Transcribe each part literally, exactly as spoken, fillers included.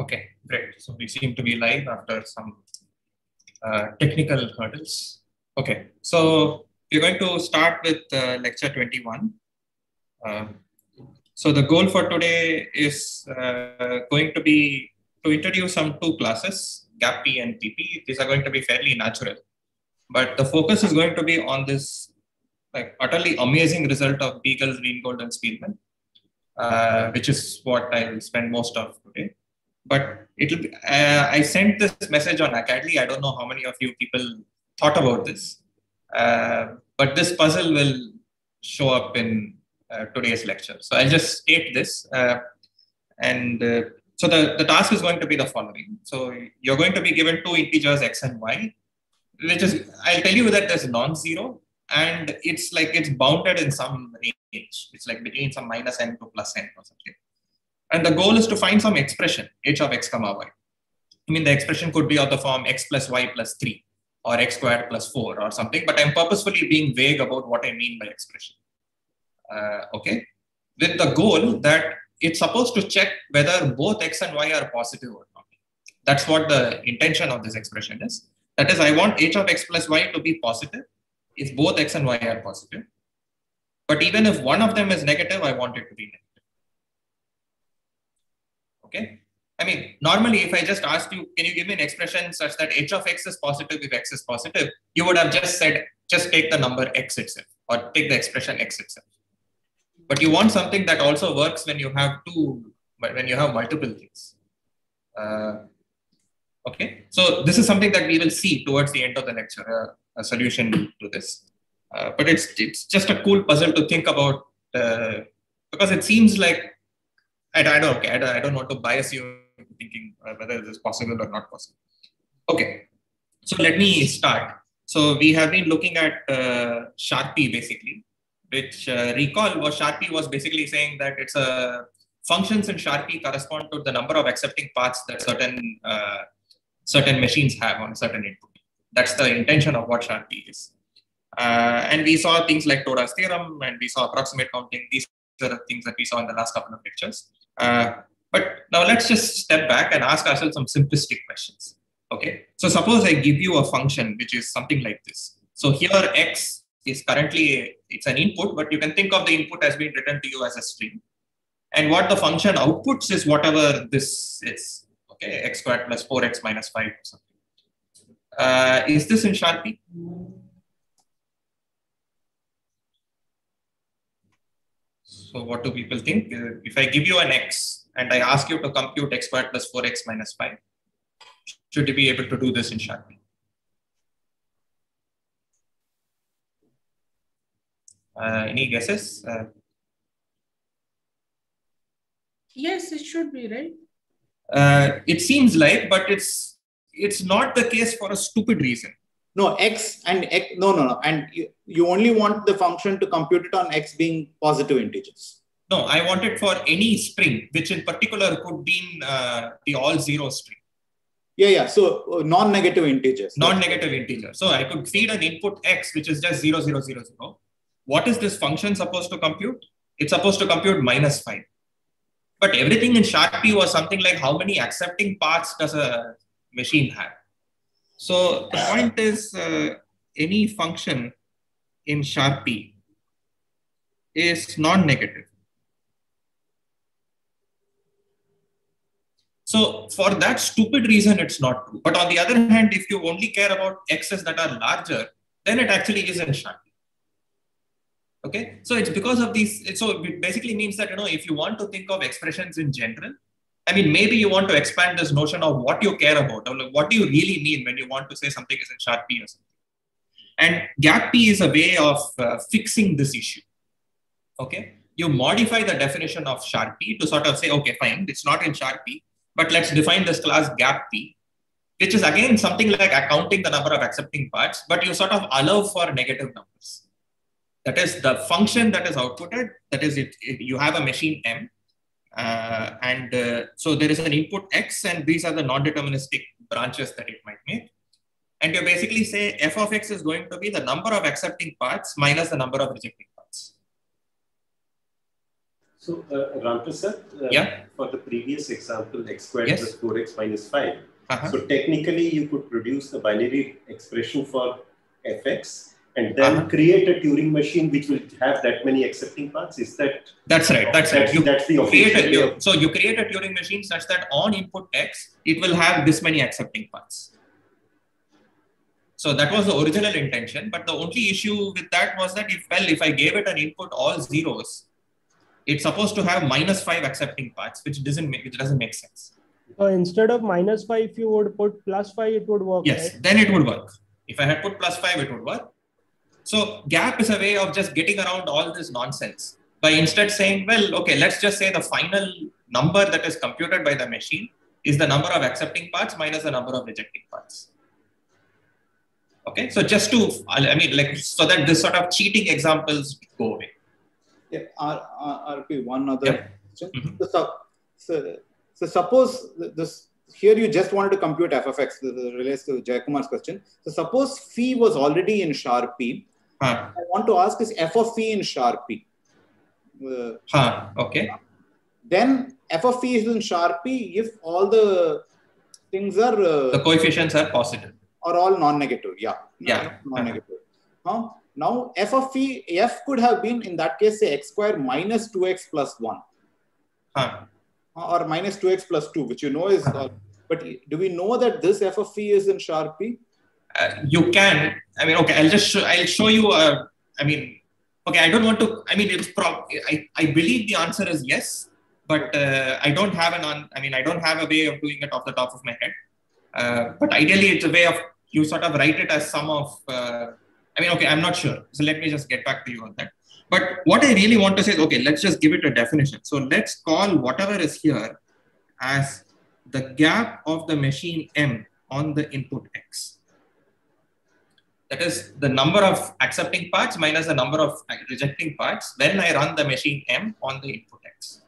Okay, great. So we seem to be live after some uh, technical hurdles. Okay, so we're going to start with uh, lecture twenty-one. Uh, so the goal for today is uh, going to be to introduce some two classes, GAP-P and P P. These are going to be fairly natural, but the focus is going to be on this like utterly amazing result of Beagle, Greengold, and Spielman, uh, which is what I'll spend most of today. But it'll be, uh, I sent this message on Academy. I don't know how many of you people thought about this, uh, but this puzzle will show up in uh, today's lecture. So I'll just state this. Uh, and uh, so the, the task is going to be the following. So you're going to be given two integers, x and y, which is, I'll tell you that there's non-zero, and it's like it's bounded in some range. It's like between some minus n to plus n or something. And the goal is to find some expression, h of x comma y. I mean, the expression could be of the form x plus y plus three or x squared plus four or something, but I'm purposefully being vague about what I mean by expression. Uh, okay. With the goal that it's supposed to check whether both x and y are positive or not. That's what the intention of this expression is. That is, I want h of x plus y to be positive if both x and y are positive. But even if one of them is negative, I want it to be negative. Okay. I mean, normally, if I just asked you, can you give me an expression such that h of x is positive if x is positive, you would have just said, just take the number x itself or take the expression x itself. But you want something that also works when you have two, when you have multiple things. Uh, okay. So this is something that we will see towards the end of the lecture, uh, a solution to this. Uh, but it's, it's just a cool puzzle to think about uh, because it seems like I, I don't, okay, I, don't, I don't want to bias you into thinking uh, whether this is possible or not possible. Okay, so let me start. So we have been looking at uh, Sharpie basically, which uh, recall was Sharpie was basically saying that it's a functions in Sharpie correspond to the number of accepting paths that certain uh, certain machines have on a certain input. That's the intention of what Sharpie is. Uh, and we saw things like Toda's theorem, and we saw approximate counting. These are the things that we saw in the last couple of lectures. Uh, but now let's just step back and ask ourselves some simplistic questions. Okay, so suppose I give you a function which is something like this. So here x is currently, it's an input, but you can think of the input as being written to you as a string. And what the function outputs is whatever this is. Okay, x squared plus four x minus five or something. Uh, is this in Sharpie? So what do people think? If I give you an x and I ask you to compute x squared plus four x minus five, should you be able to do this in Sharpie? Uh, any guesses? Uh, yes, it should be, right? Uh, it seems like, but it's it's not the case for a stupid reason. No, x and x, no, no, no. And you, you only want the function to compute it on x being positive integers. No, I want it for any string, which in particular could be uh, the all zero string. Yeah, yeah. So uh, non-negative integers. Non-negative integer. So I could feed an input x, which is just zero, zero, zero, zero. What is this function supposed to compute? It's supposed to compute minus five. But everything in Sharpie was something like how many accepting paths does a machine have? So the point is uh, any function in Sharpie is non-negative. So for that stupid reason, it's not true. But on the other hand, if you only care about x's that are larger, then it actually is in Sharpie. Okay, so it's because of these. So it basically means that, you know, if you want to think of expressions in general, I mean, maybe you want to expand this notion of what you care about, or like, what do you really mean when you want to say something is in Sharpie or something. And GAP-P is a way of uh, fixing this issue. Okay, you modify the definition of Sharpie to sort of say, okay, fine, it's not in Sharpie, but let's define this class GAP-P, which is again something like accounting the number of accepting parts, but you sort of allow for negative numbers. That is the function that is outputted. That is, it, it you have a machine M. Uh, and uh, so there is an input x, and these are the non-deterministic branches that it might make. And you basically say f of x is going to be the number of accepting parts minus the number of rejecting parts. So, uh, Ramprasad, uh, yeah. for the previous example, x squared Yes. plus four x minus five. Uh-huh. So, technically, you could produce the binary expression for fx and then uh-huh. create a Turing machine which will have that many accepting paths. Is that? That's right. That's, that's right. You that's the create a, official you, so you create a Turing machine such that on input x, it will have this many accepting paths. So that was the original intention. But the only issue with that was that if, well, if I gave it an input all zeros, it's supposed to have minus five accepting paths, which doesn't make, which doesn't make sense. So instead of minus five, if you would put plus five, it would work. Yes, right? then it would work. If I had put plus five, it would work. So gap is a way of just getting around all this nonsense by instead saying, well, okay, let's just say the final number that is computed by the machine is the number of accepting paths minus the number of rejecting paths. Okay, so just to, I mean, like, so that this sort of cheating examples go away. Yeah, R, R, R P, one other Yeah. question. Mm-hmm. So, so, so suppose this, here you just wanted to compute f of x, this relates to Jayakumar's question. So suppose phi was already in Sharpie. Huh. I want to ask is f of phi in Sharpie. Uh, huh. Okay. Then f of phi is in Sharpie if all the things are... Uh, the coefficients are positive. Are all non-negative, yeah. Yeah. Non-negative. Huh? Now, f of phi, f could have been, in that case, say x square minus two x plus one. Huh. Or minus two x plus two, which you know is... Uh, but do we know that this f of phi is in Sharpie? Uh, you can, I mean, okay, I'll just show, I'll show you, uh, I mean, okay, I don't want to, I mean, it's pro I, I believe the answer is yes, but uh, I don't have an, on, I mean, I don't have a way of doing it off the top of my head. Uh, but ideally, it's a way of, you sort of write it as sum of, uh, I mean, okay, I'm not sure. So let me just get back to you on that. But what I really want to say is, okay, let's just give it a definition. So let's call whatever is here as the gap of the machine M on the input X. That is the number of accepting parts minus the number of rejecting parts when I run the machine M on the input X.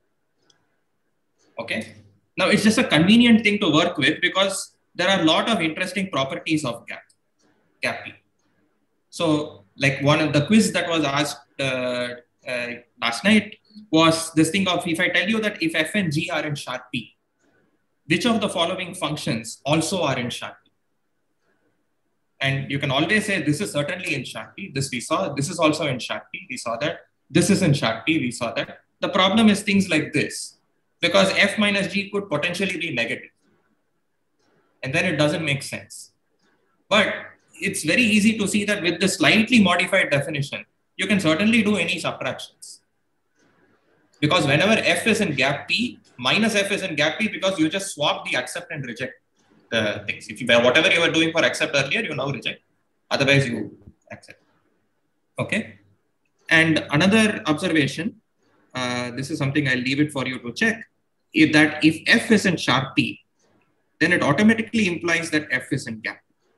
Okay. Now it's just a convenient thing to work with because there are a lot of interesting properties of gap, gap P. So like one of the quiz that was asked uh, uh, last night was this thing of, if I tell you that if F and G are in Sharpie, which of the following functions also are in Sharpie? And you can always say, this is certainly in Sharpie. This we saw. This is also in Sharpie. We saw that. This is in Sharpie. We saw that. The problem is things like this, because F minus G could potentially be negative. And then it doesn't make sense. But it's very easy to see that with the slightly modified definition, you can certainly do any subtractions. Because whenever F is in gap P, minus F is in gap P because you just swap the accept and reject the things. If you whatever you were doing for accept earlier, you now reject. Otherwise, you accept. Okay. And another observation, uh, this is something I'll leave it for you to check, is that if F is in Sharpie, then it automatically implies that F is in gap.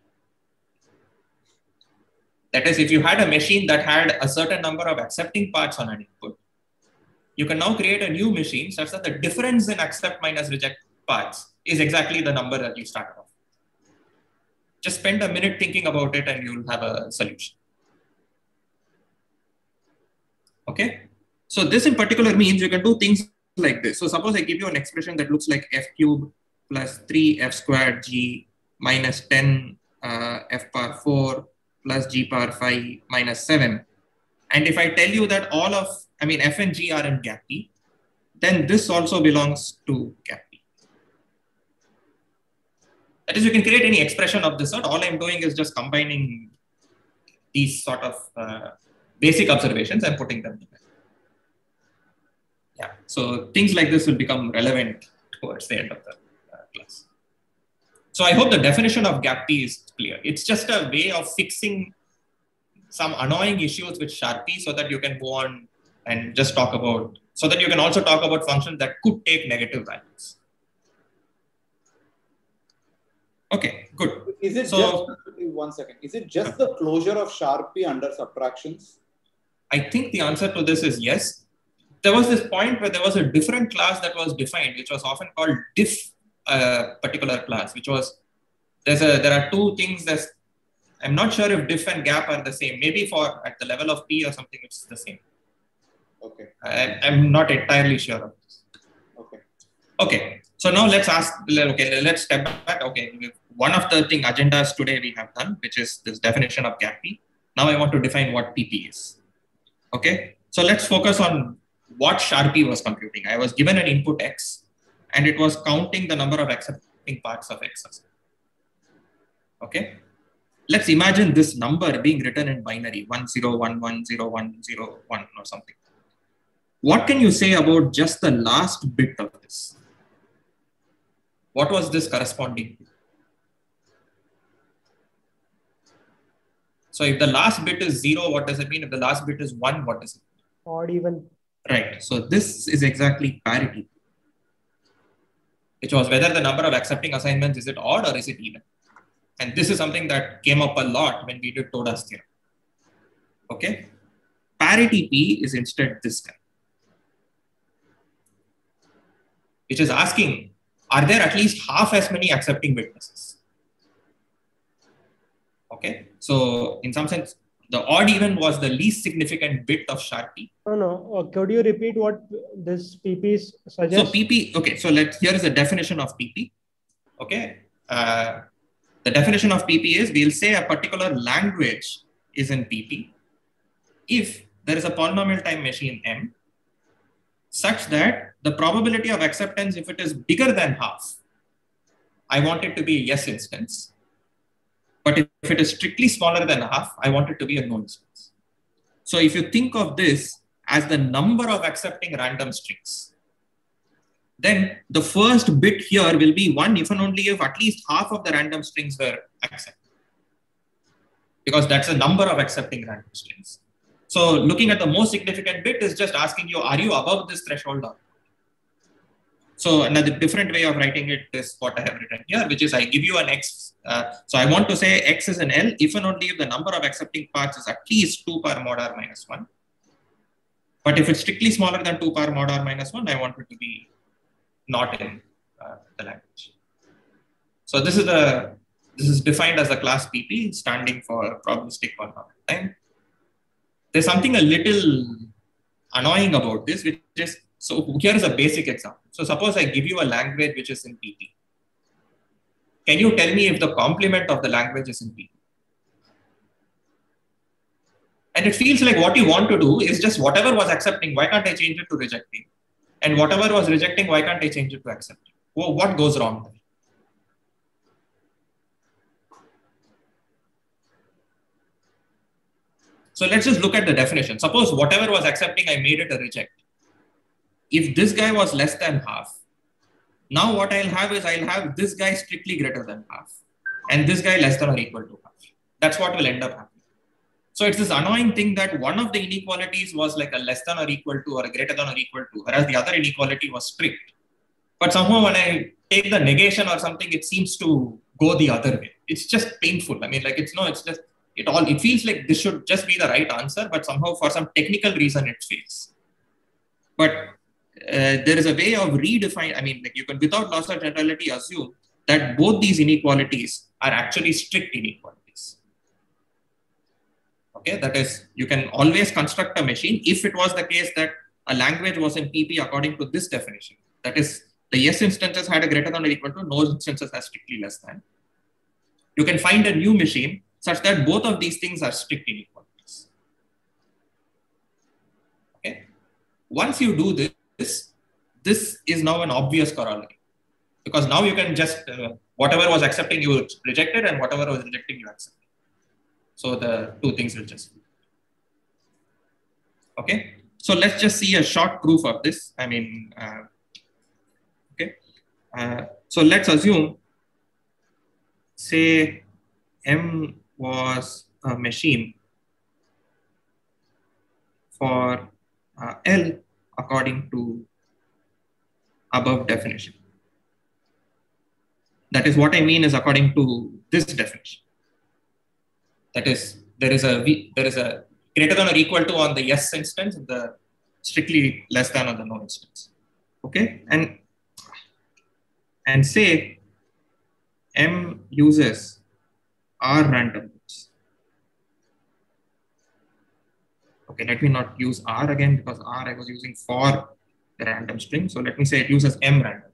That is, if you had a machine that had a certain number of accepting parts on an input, you can now create a new machine such that the difference in accept minus reject parts is exactly the number that you started off. Just spend a minute thinking about it and you'll have a solution. Okay. So this in particular means you can do things like this. So suppose I give you an expression that looks like f cubed plus three f squared g minus ten uh, f power four plus g power five minus seven. And if I tell you that all of, I mean, f and g are in gap P, then this also belongs to gap P. That is, you can create any expression of this sort. All I'm doing is just combining these sort of uh, basic observations and putting them together. Yeah, so things like this will become relevant towards the end of the uh, class. So I hope the definition of gap P is clear. It's just a way of fixing some annoying issues with Sharpie so that you can go on and just talk about, so that you can also talk about functions that could take negative values. Okay, good. Is it so, just, one second, is it just the closure of Sharpie under subtractions? I think the answer to this is yes. There was this point where there was a different class that was defined, which was often called diff uh, particular class, which was, there's a, there are two things that, I'm not sure if diff and gap are the same. Maybe for at the level of P or something, it's the same. Okay. I, I'm not entirely sure of this. Okay. Okay. So now let's ask, okay, let's step back. Okay. One of the thing agendas today we have done, which is this definition of gap P. Now I want to define what P P is. Okay. So let's focus on what Sharpie was computing. I was given an input X and it was counting the number of accepting parts of X. Okay. Let's imagine this number being written in binary one zero one one zero one zero one or something. What can you say about just the last bit of this? What was this corresponding to? So if the last bit is zero, what does it mean? If the last bit is one, what does it mean? Odd even. Right. So this is exactly parity, which was whether the number of accepting assignments, is it odd or is it even? And this is something that came up a lot when we did Toda's theorem. Okay. Parity P is instead this guy, which is asking, are there at least half as many accepting witnesses? Okay. So in some sense, the odd even was the least significant bit of Sharpie. No, no. Uh, could you repeat what this P P suggests? So P P, okay. So let here is the definition of P P. Okay. Uh, the definition of P P is, we'll say a particular language is in P P if there is a polynomial time machine M such that the probability of acceptance, if it is bigger than half, I want it to be a yes instance. But if, if it is strictly smaller than half, I want it to be a no instance. So if you think of this as the number of accepting random strings, then the first bit here will be one if and only if at least half of the random strings were accepted. Because that's the number of accepting random strings. So looking at the most significant bit is just asking you, are you above this threshold or not? So another different way of writing it is what I have written here, which is I give you an X. Uh, so I want to say X is an L if and only if the number of accepting parts is at least two power mod r minus one. But if it's strictly smaller than two power mod r minus one, I want it to be not in uh, the language. So this is the this is defined as the class P P, standing for probabilistic polynomial time. There's something a little annoying about this, which is, so here is a basic example. So suppose I give you a language which is in P P. Can you tell me if the complement of the language is in P P? And it feels like what you want to do is just whatever was accepting, why can't I change it to rejecting? And whatever was rejecting, why can't I change it to accepting? Well, what goes wrong there? So let's just look at the definition. Suppose whatever was accepting, I made it a reject. If this guy was less than half, now what I'll have is I'll have this guy strictly greater than half and this guy less than or equal to half. That's what will end up happening. So it's this annoying thing that one of the inequalities was like a less than or equal to or a greater than or equal to, whereas the other inequality was strict. But somehow when I take the negation or something, it seems to go the other way. It's just painful. I mean, like it's no, it's just, it all, it feels like this should just be the right answer, but somehow for some technical reason it fails. But uh, there is a way of redefining, I mean, like you can without loss of generality assume that both these inequalities are actually strict inequalities. Okay, that is, you can always construct a machine if it was the case that a language was in P P according to this definition. That is, the yes instances had a greater than or equal to, no instances has strictly less than. You can find a new machine such that both of these things are strict inequalities. Okay. Once you do this, this is now an obvious corollary. Because now you can just, uh, whatever was accepting you rejected and whatever was rejecting you accepted. So the two things will just, okay. So let's just see a short proof of this. I mean, uh, okay. Uh, so let's assume, say M was a machine for uh, L according to above definition. That is what I mean is according to this definition. That is, there is a v, there is a greater than or equal to on the yes instance, the strictly less than on the no instance. Okay, and and say M uses R random bits. Okay, let me not use R again because R I was using for the random string. So let me say it uses M random.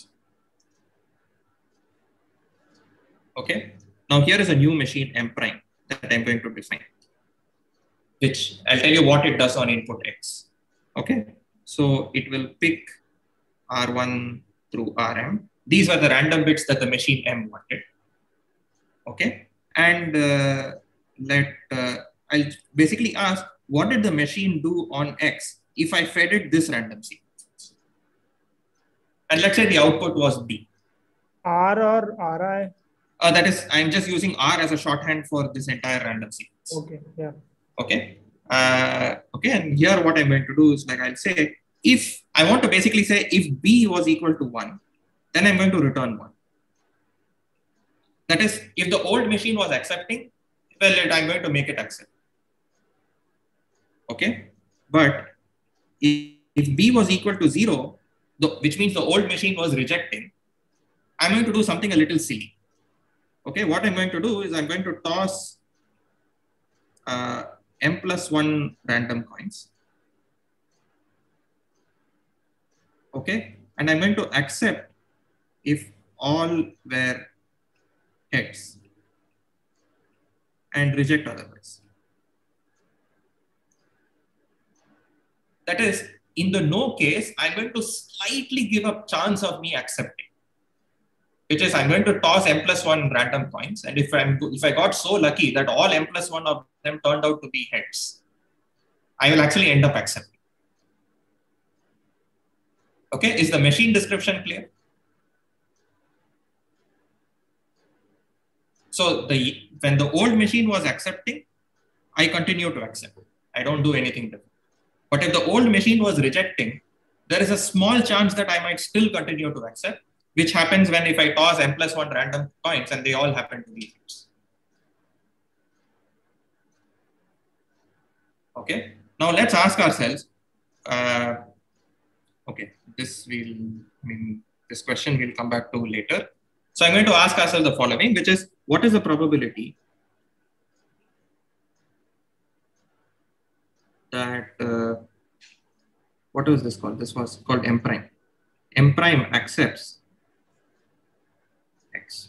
Okay, now here is a new machine M prime that I'm going to define, which I'll tell you what it does on input X. Okay, so it will pick R one through R M. These were the random bits that the machine M wanted. Okay, and uh, let uh, I'll basically ask, what did the machine do on X if I fed it this random sequence? And let's say the output was B. R or R I? Uh, that is, I'm just using R as a shorthand for this entire random sequence. Okay, yeah. Okay. Uh, okay, and here what I'm going to do is like I'll say, if I want to basically say if B was equal to one, then I'm going to return one. That is, if the old machine was accepting, well, it, I'm going to make it accept. Okay, but if, if B was equal to zero, the, which means the old machine was rejecting, I'm going to do something a little silly. Okay, what I'm going to do is I'm going to toss uh, M plus one random coins. Okay, and I'm going to accept if all were heads and reject otherwise. That is, in the no case, I'm going to slightly give a chance of me accepting, which is I'm going to toss M plus one random coins. And if I'm if I got so lucky that all M plus one of them turned out to be heads, I will actually end up accepting. Okay, is the machine description clear? So the when the old machine was accepting, I continue to accept. I don't do anything different. But if the old machine was rejecting, there is a small chance that I might still continue to accept, which happens when if I toss M plus one random coins and they all happen to be heads. Okay, now let's ask ourselves, uh, okay, this will, I mean, this question we'll come back to later. So I'm going to ask ourselves the following, which is, what is the probability that, uh, what was this called? This was called M prime. M prime accepts X.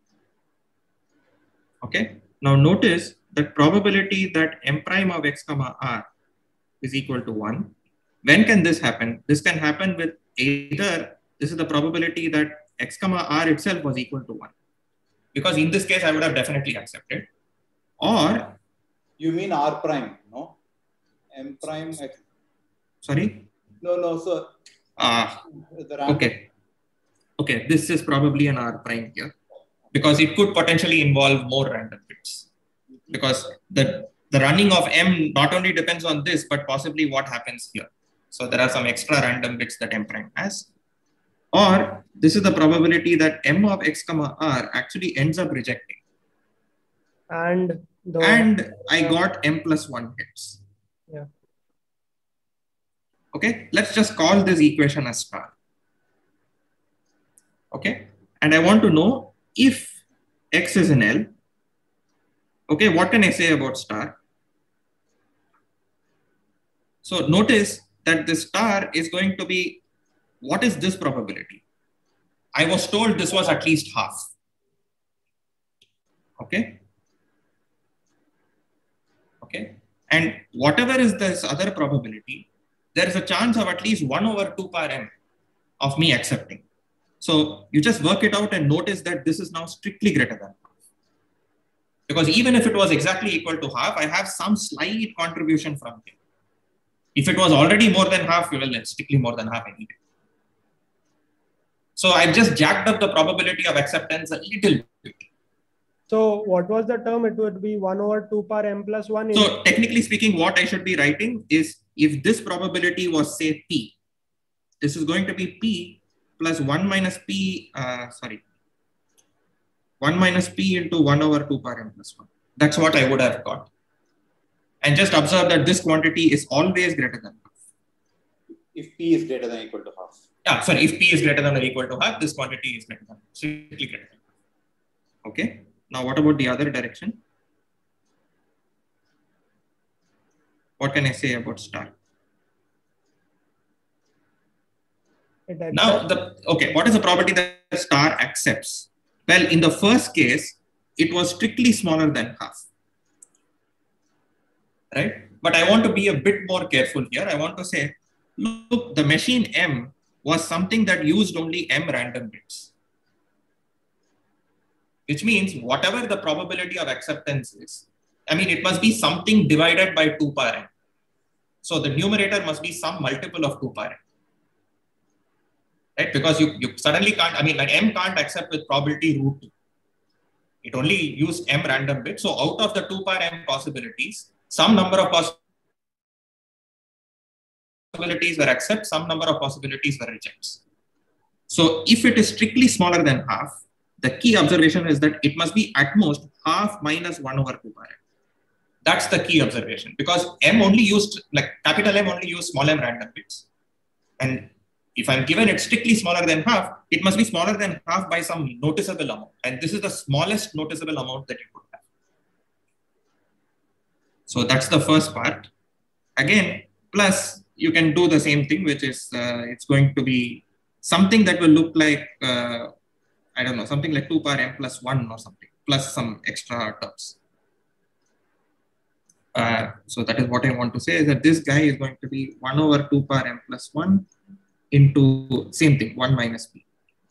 Okay. Now notice that probability that M prime of X comma R is equal to one. When can this happen? This can happen with either, this is the probability that X comma R itself was equal to one. Because in this case, I would have definitely accepted. Or. You mean R prime, no? M prime. X. Sorry? No, no, sir. Ah, okay. Okay, this is probably an R prime here because it could potentially involve more random bits. Because the, the running of M not only depends on this, but possibly what happens here. So there are some extra random bits that M prime has. Or this is the probability that M of X comma R actually ends up rejecting. And the, and I got M plus one hits. Yeah. Okay, let's just call this equation as star. Okay, and I want to know if X is in L. Okay, what can I say about star? So notice that this star is going to be, what is this probability? I was told this was at least half. Okay. Okay. And whatever is this other probability, there is a chance of at least one over two power M of me accepting. So you just work it out and notice that this is now strictly greater than half. Because even if it was exactly equal to half, I have some slight contribution from here. If it was already more than half, well, it's strictly more than half I need it. So I've just jacked up the probability of acceptance a little bit. So what was the term? It would be one over two power M plus one. So technically speaking, what I should be writing is if this probability was say P, this is going to be P plus one minus P, uh, sorry, one minus P into one over two power M plus one. That's what I would have got. And just observe that this quantity is always greater than half. If P is greater than or equal to half. Yeah, sorry, if P is greater than or equal to half, this quantity is greater than, strictly greater than half. Okay. Now what about the other direction? What what can I say about star? It Now, accepts. the okay, what is the probability that star accepts? Well, in the first case, it was strictly smaller than half, right? But I want to be a bit more careful here. I want to say, look, the machine M was something that used only M random bits, which means whatever the probability of acceptance is, I mean, it must be something divided by two power n. So the numerator must be some multiple of two power n. Right? Because you, you suddenly can't, I mean, like M can't accept with probability root two. It only used M random bits. So out of the two power M possibilities, some number of possibilities were accept, some number of possibilities were rejects. So if it is strictly smaller than half, the key observation is that it must be at most half minus one over two power M. That's the key observation, because M only used, like capital M only used small m random bits. And if I'm given it strictly smaller than half, it must be smaller than half by some noticeable amount. And this is the smallest noticeable amount that you could have. So that's the first part. Again, plus you can do the same thing, which is uh, it's going to be something that will look like, uh, I don't know, something like two power m plus one or something, plus some extra terms. Uh, so that is what I want to say, is that this guy is going to be one over two power m plus one into same thing, one minus p.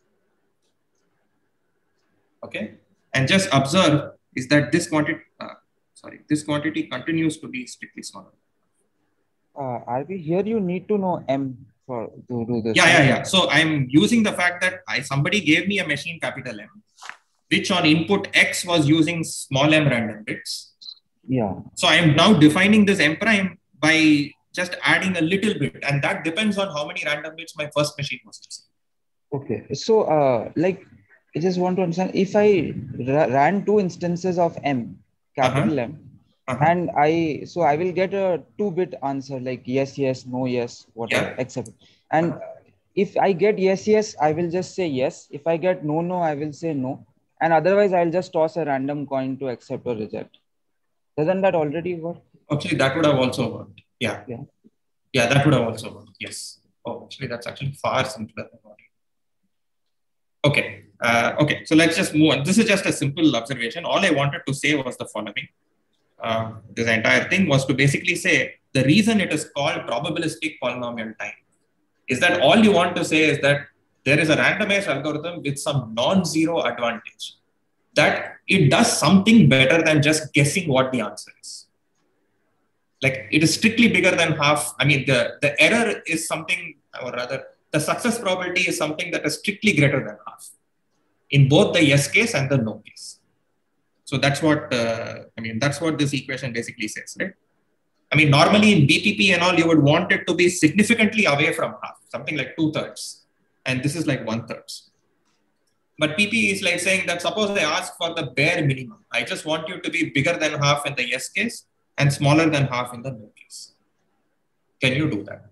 Okay. And just observe is that this quantity, uh, sorry, this quantity continues to be strictly smaller. Uh, R B, here you need to know M for to do this. Yeah, yeah, yeah. So I'm using the fact that I somebody gave me a machine capital M, which on input X was using small m random bits. Yeah. So I am now defining this M prime by just adding a little bit, and that depends on how many random bits my first machine was using. Okay. So, uh, like, I just want to understand, if I ra ran two instances of M, capital Uh-huh. M, Uh-huh. and I, so I will get a two-bit answer like yes, yes, no, yes, whatever, Yeah. except. And if I get yes, yes, I will just say yes. If I get no, no, I will say no. And otherwise, I'll just toss a random coin to accept or reject. Doesn't that already work? Actually, that would have also worked. Yeah. Yeah. Yeah, that would have also worked. Yes. Oh, actually, that's actually far simpler than what. Okay. Uh, okay. So let's just move on. This is just a simple observation. All I wanted to say was the following. Uh, this entire thing was to basically say the reason it is called probabilistic polynomial time is that all you want to say is that there is a randomized algorithm with some non-zero advantage, that it does something better than just guessing what the answer is. Like it is strictly bigger than half. I mean, the, the error is something, or rather, the success probability is something that is strictly greater than half in both the yes case and the no case. So that's what, uh, I mean, that's what this equation basically says, right? I mean, normally in B P P and all, you would want it to be significantly away from half, something like two thirds. And this is like one third. But P P is like saying that suppose I ask for the bare minimum. I just want you to be bigger than half in the yes case and smaller than half in the no case. Can you do that?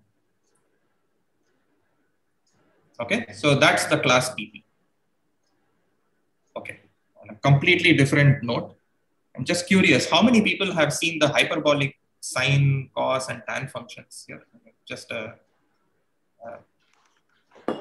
Okay, so that's the class P P. Okay, on a completely different note, I'm just curious, how many people have seen the hyperbolic sine, cos, and tan functions here? Just a, uh,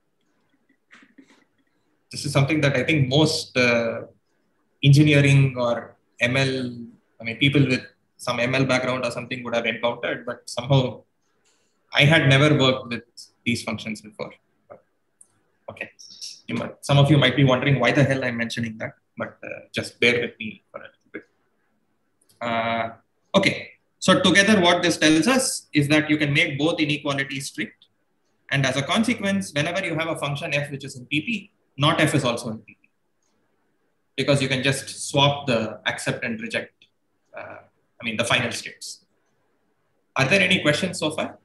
this is something that I think most uh, engineering or M L, I mean, people with some M L background or something would have encountered, but somehow I had never worked with these functions before. Okay, you might, some of you might be wondering why the hell I'm mentioning that, but uh, just bear with me for a little bit. Uh, okay, so together what this tells us is that you can make both inequalities strict, and as a consequence, whenever you have a function f which is in P P, not f is also in P P, because you can just swap the accept and reject, uh, I mean the final states. Are there any questions so far?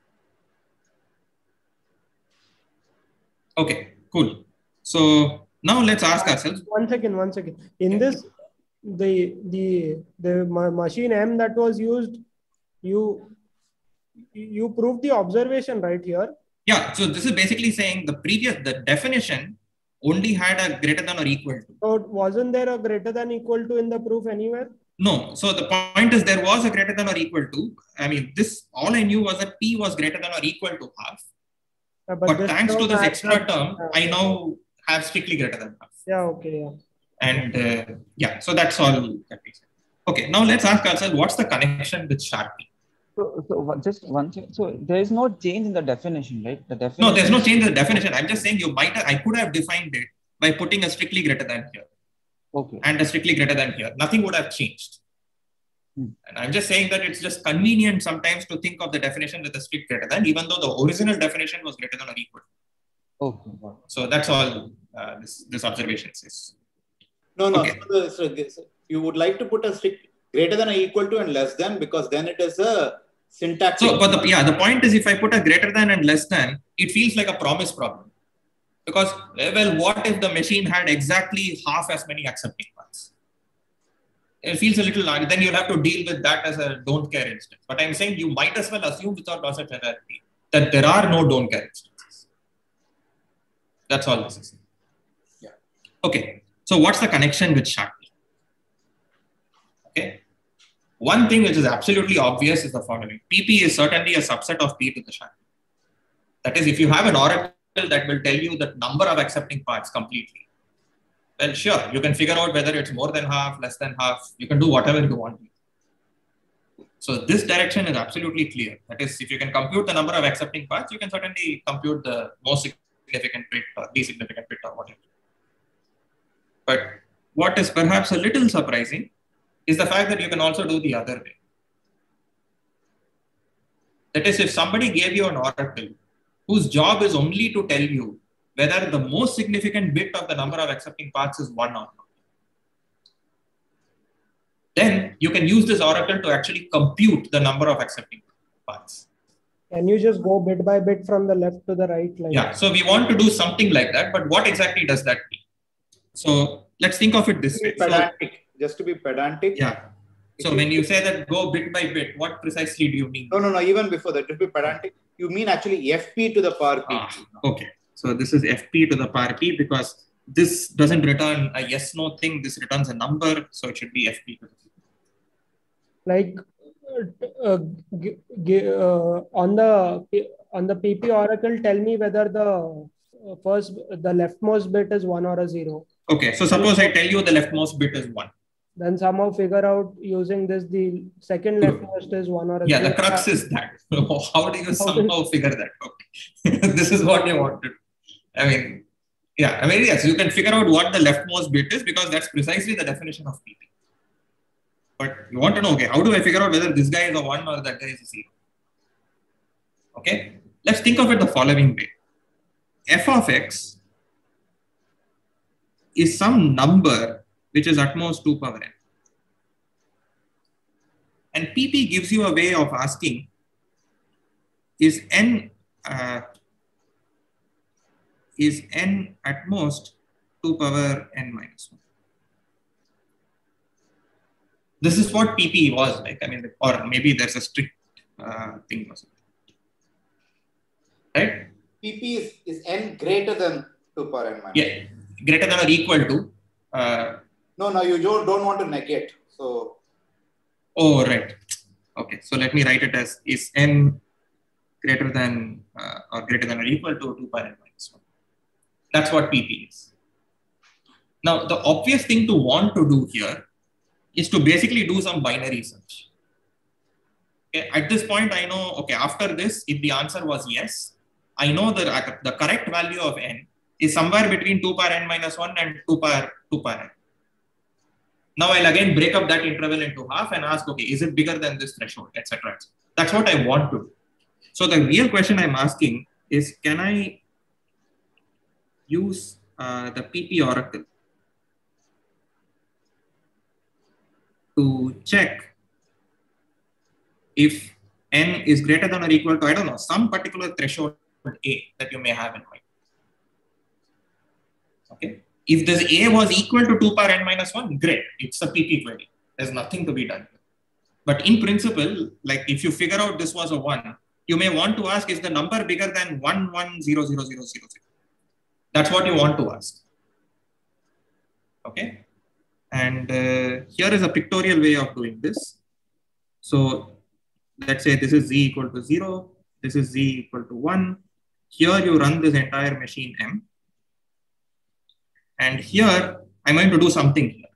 Okay. Cool. So now let's ask ourselves. One second, one second. In this, the the the machine M that was used, you you proved the observation right here. Yeah. So this is basically saying the previous the definition only had a greater than or equal to. So wasn't there a greater than equal to in the proof anywhere? No. So the point is there was a greater than or equal to. I mean, this, all I knew was that P was greater than or equal to half. Yeah, But, this thanks to term this has extra not- term, uh, I now have strictly greater than half. Yeah, okay, yeah. And uh, yeah, so that's all that we said. Okay, now let's ask ourselves, what's the connection with Sharpie? So, so what- just one thing. So there is no change in the definition, right? The definition. No, there's no change in the definition. I'm just saying you might have, I could have defined it by putting a strictly greater than here Okay. and a strictly greater than here. Nothing would have changed. Hmm. And I'm just saying that it's just convenient sometimes to think of the definition with a strict greater than, even though the original definition was greater than or equal. Okay. got it. So that's all uh, this, this observation says. No, no. Okay. So the, so the- you would like to put a strict greater than or equal to and less than, because then it is a syntax. So, but the, yeah, the point is if I put a greater than and less than, it feels like a promise problem. Because, well, what if the machine had exactly half as many accepting paths? It feels a little large. Then you'll have to deal with that as a don't care instance. But I'm saying you might as well assume without loss of generality that there are no don't care instances. That's all this is. Yeah. Okay. So what's the connection with Sharpie? Okay. One thing which is absolutely obvious is the following. P P is certainly a subset of P to the Sharpie. That is, if you have an oracle that will tell you the number of accepting parts completely, well, sure, you can figure out whether it's more than half, less than half. You can do whatever you want. So this direction is absolutely clear. That is, if you can compute the number of accepting parts, you can certainly compute the most significant bit or least significant bit or whatever. But what is perhaps a little surprising is the fact that you can also do the other way. That is, if somebody gave you an oracle whose job is only to tell you whether the most significant bit of the number of accepting parts is one or not, then you can use this oracle to actually compute the number of accepting parts. Can you just go bit by bit from the left to the right? Like Yeah, so we want to do something like that, but what exactly does that mean? So let's think of it this way. So, Pedantic. Just to be pedantic. yeah. So when you say that go bit by bit, what precisely do you mean? No, no, no. Even before that, to be pedantic, you mean actually F P to the power P. Ah, okay. So this is F P to the power P because this doesn't return a yes no thing. This returns a number. So it should be F P to the P. like uh, g- g- uh, on the on the P P oracle, tell me whether the uh, first the leftmost bit is one or a zero. Okay. So suppose I tell you the leftmost bit is one. Then somehow figure out using this the second leftmost is one or a Yeah, zero. the crux is that. How do you somehow figure that? Okay. This is what you want to do. I mean, yeah, I mean, yes, you can figure out what the leftmost bit is because that's precisely the definition of P P. But you want to know, okay, how do I figure out whether this guy is a one or that guy is a zero? Okay, let's think of it the following way. F of x is some number which is at most two power n. And P P gives you a way of asking, is n uh, is n at most two power n minus one? This is what P P was like. I mean, or maybe there's a strict uh, thing or something. Right? P P is, is n greater than two power n minus. Yeah, greater than or equal to. Uh, No, no, you don't, don't want to negate. So, oh, right. Okay, so let me write it as is n greater than uh, or greater than or equal to two power n minus one. That's what P P is. Now, the obvious thing to want to do here is to basically do some binary search. Okay, at this point, I know, okay, after this, if the answer was yes, I know that the correct value of n is somewhere between two power n minus one and two power two power n. Now I'll again break up that interval into half and ask, okay, is it bigger than this threshold, et cetera. That's what I want to do. So the real question I'm asking is, can I use uh, the P P oracle to check if n is greater than or equal to, I don't know, some particular threshold A that you may have in mind. Okay. If this A was equal to two power n minus one, great. It's a P P query. There's nothing to be done. But in principle, like if you figure out this was a one, you may want to ask, is the number bigger than one one zero zero zero zero zero? That's what you want to ask. Okay. And uh, here is a pictorial way of doing this. So let's say this is z equal to zero, this is z equal to one. Here you run this entire machine M. And here I'm going to do something here.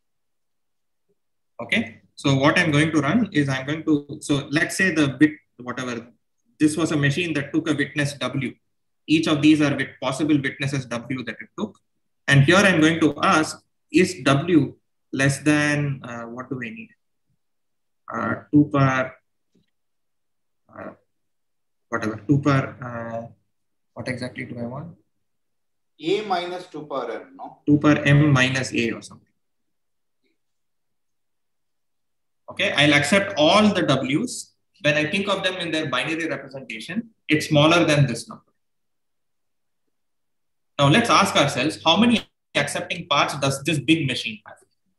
Okay. So what I'm going to run is I'm going to, so let's say the bit, whatever, this was a machine that took a witness W. Each of these are with possible witnesses W that it took. And here I'm going to ask, is W less than, uh, what do we need? Uh, two per, uh, whatever, two per, uh, what exactly do I want? A minus two per M, no? two per M minus A or something. Okay, I'll accept all the W's. When I think of them in their binary representation, it's smaller than this number. Now let's ask ourselves, how many accepting parts does this big machine have?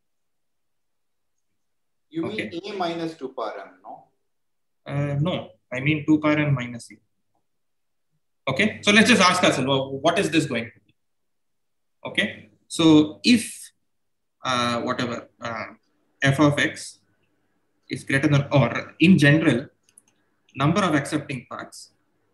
You mean Okay. A minus two per M, no? Uh, no, I mean two per M minus A. Okay, so let's just ask ourselves, well, what is this going to be? Okay, so if uh, whatever uh, f of x is greater than, or in general, number of accepting parts,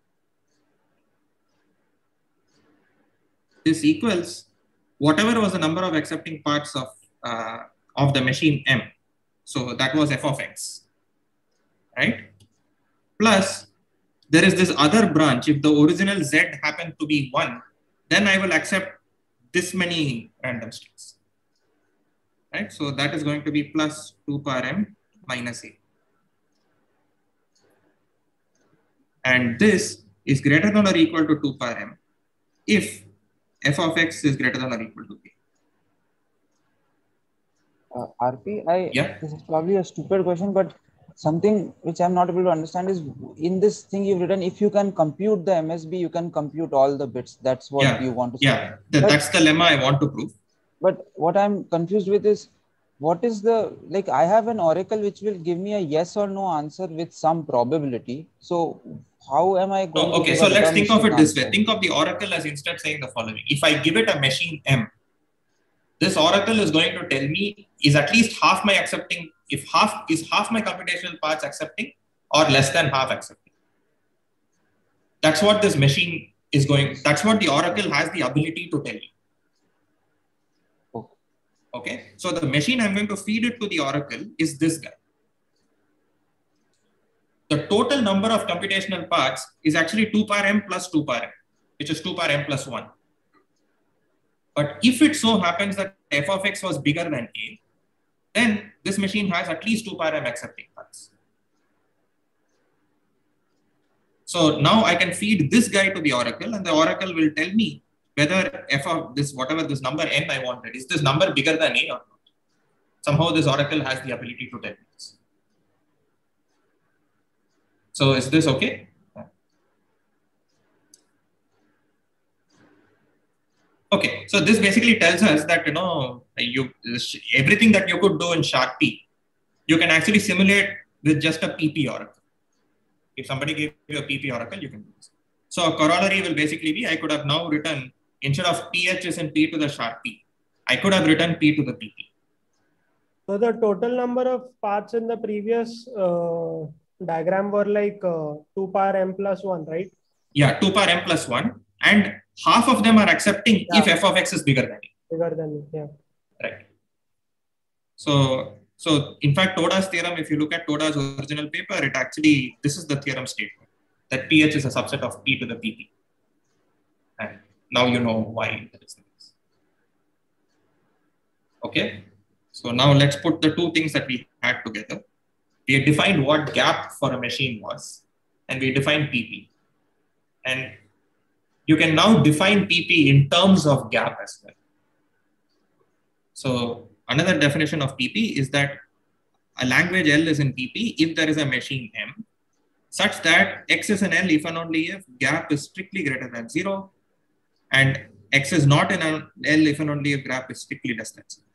this equals whatever was the number of accepting parts of, uh, of the machine M. So that was f of x, right? Plus, there is this other branch. If the original z happened to be one, then I will accept this many random strings, right? So that is going to be plus two per M minus A. And this is greater than or equal to two per M if f of x is greater than or equal to A. Uh, R P, I, Yeah. this is probably a stupid question, but something which I'm not able to understand is in this thing you've written, if you can compute the M S B, you can compute all the bits. That's what Yeah. you want to say. Yeah, Th- But- that's the lemma I want to prove. But what I'm confused with is, what is the, like, I have an oracle which will give me a yes or no answer with some probability. So how am I going Oh, to okay, give so a let's think of it deterministic this way. answer? Think of the oracle as instead saying the following. If I give it a machine M, this oracle is going to tell me is at least half my accepting, if half is half my computational parts accepting or less than half accepting. That's what this machine is going, that's what the oracle has the ability to tell you. Okay. Okay, so the machine I'm going to feed it to the oracle is this guy. The total number of computational parts is actually two per M plus two per M, which is two per M plus one. But if it so happens that f of x was bigger than A, then this machine has at least two per M accepting parts. So now I can feed this guy to the oracle and the oracle will tell me whether f of this, whatever this number n I wanted, is this number bigger than A or not? Somehow this oracle has the ability to tell me this. So is this okay? Okay, so this basically tells us that, you know, you everything that you could do in Sharpie, you can actually simulate with just a P P oracle. If somebody gave you a P P oracle, you can do this. So a corollary will basically be, I could have now written, instead of P H is in P to the Sharpie, I could have written P to the P P. So the total number of paths in the previous uh, diagram were like uh, two per M plus one, right? Yeah, two per M plus one. And half of them are accepting Yeah. if f of x is bigger than A. Bigger than it, yeah. Right. So, so in fact, Toda's theorem, if you look at Toda's original paper, it actually, this is the theorem statement, that P H is a subset of P to the P P. And now you know why that is the case. Okay. So now let's put the two things that we had together. We had defined what gap for a machine was, and we defined P P. And you can now define P P in terms of gap as well. So another definition of P P is that a language L is in P P if there is a machine M, such that X is in L if and only if gap is strictly greater than zero, and X is not in L if and only if gap is strictly less than zero.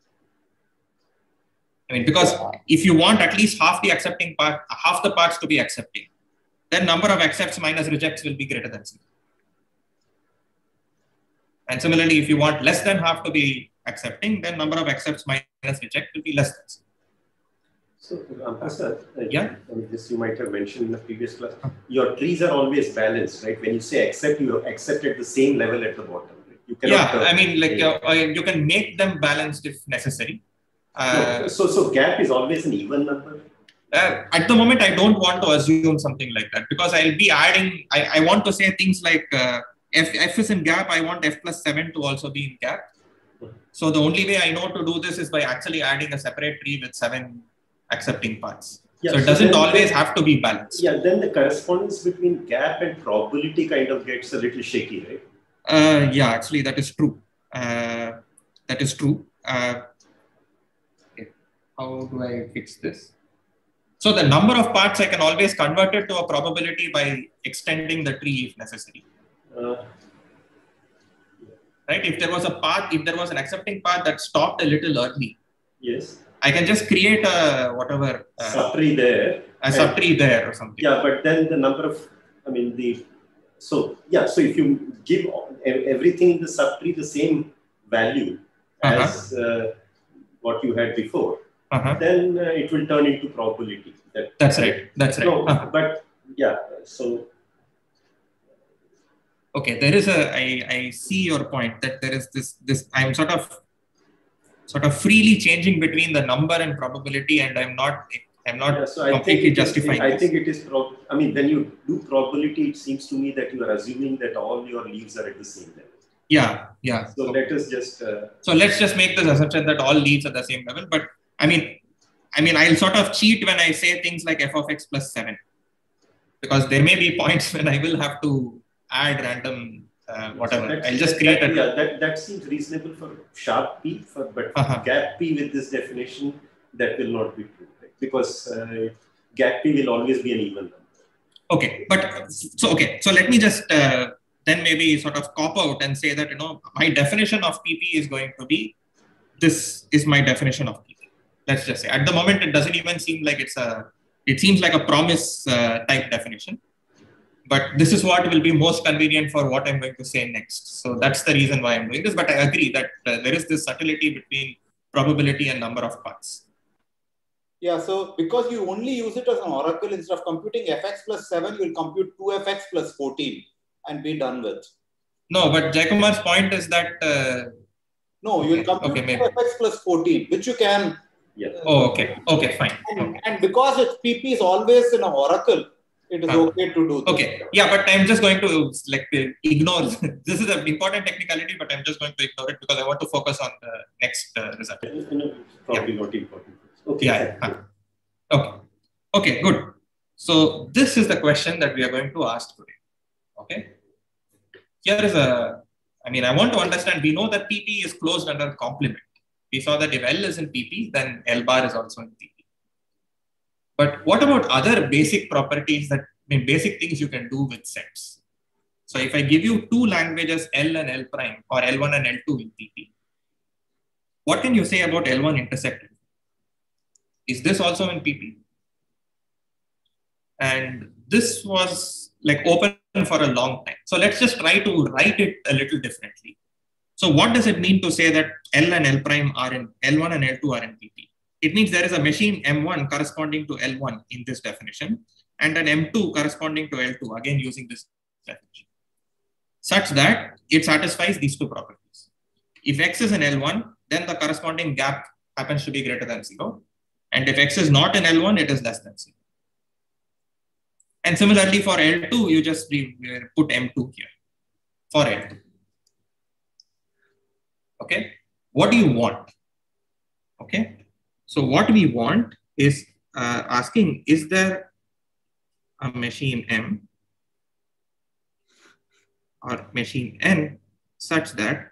I mean, because if you want at least half the accepting part, half the parts to be accepting, then number of accepts minus rejects will be greater than zero. And similarly, if you want less than half to be accepting, then number of accepts minus reject will be less than zero. So, Rampasad, uh, yeah, I mean, this you might have mentioned in the previous class. Your trees are always balanced, right? When you say accept, you accept at the same level at the bottom. Right? You cannot. Yeah, I mean, like uh, uh, you can make them balanced if necessary. Uh, no, so, so gap is always an even number. Uh, at the moment, I don't want to assume something like that because I'll be adding. I, I want to say things like uh, f f is in gap. I want f plus seven to also be in gap. So the only way I know to do this is by actually adding a separate tree with seven accepting paths. Yeah, so it so doesn't then, always then, have to be balanced. Yeah, then the correspondence between gap and probability kind of gets a little shaky, right? Uh, yeah, actually that is true. Uh, that is true. Uh, okay. How do I fix this? So the number of paths I can always convert it to a probability by extending the tree if necessary. Uh, right? If there was a path, if there was an accepting path that stopped a little early. Yes. I can just create a whatever uh, subtree there, a subtree there or something. Yeah, but then the number of, I mean the, so yeah, so if you give everything in the subtree the same value uh-huh. as uh, what you had before, uh-huh. then uh, it will turn into probability. That, That's right. That's right. No, uh-huh. but yeah, so. Okay, there is a, I, I see your point that there is this, this, I'm sort of, sort of freely changing between the number and probability, and I'm not, I'm not yeah, so completely justifying. Is, I think it is, prob I mean, when you do probability, it seems to me that you are assuming that all your leaves are at the same level. Yeah, yeah. So okay. let us just. Uh, so let's just make this assumption that all leaves are the same level. But I mean, I mean, I'll sort of cheat when I say things like f of x plus seven, because there may be points when I will have to add random. Uh, whatever. So I'll just create that, a. Yeah, that, that seems reasonable for sharp P, for, but uh-huh. gap P with this definition, that will not be true, right? Because uh, gap P will always be an even number. Okay, but so okay, so let me just uh, then maybe sort of cop out and say that, you know, my definition of P P is going to be, this is my definition of P P. Let's just say at the moment it doesn't even seem like it's a, it seems like a promise uh, type definition. But this is what will be most convenient for what I'm going to say next. So that's the reason why I'm doing this. But I agree that uh, there is this subtlety between probability and number of paths. Yeah, so because you only use it as an oracle, instead of computing fx plus seven, you will compute two f x plus fourteen and be done with. No, but Jayakumar's point is that... Uh, no, you will compute okay, two f x plus fourteen, which you can... Yeah. Uh, oh, okay. Okay, fine. And, okay. and because it's P P is always in an oracle, it is uh, okay to do this. Okay. Yeah, but I'm just going to like ignore. This is an important technicality, but I'm just going to ignore it because I want to focus on the next uh, result. Probably yeah. not important. Okay. Yeah. Uh, okay. Okay, good. So this is the question that we are going to ask today. Okay. Here is a, I mean, I want to understand, we know that P P is closed under complement. We saw that if L is in P P, then L bar is also in P P. But what about other basic properties that, I mean, basic things you can do with sets? So if I give you two languages, L and L prime, or L one and L two in P P, what can you say about L one intersected? Is this also in P P? And this was like open for a long time. So let's just try to write it a little differently. So what does it mean to say that L and L prime are in, L one and L two are in P P? It means there is a machine M one corresponding to L one in this definition and an M two corresponding to L two, again using this definition, such that it satisfies these two properties. If X is in L one, then the corresponding gap happens to be greater than zero. And if X is not in L one, it is less than zero. And similarly for L two, you just put M two here for L two. Okay. What do you want? Okay. So what we want is uh, asking, is there a machine M or machine N such that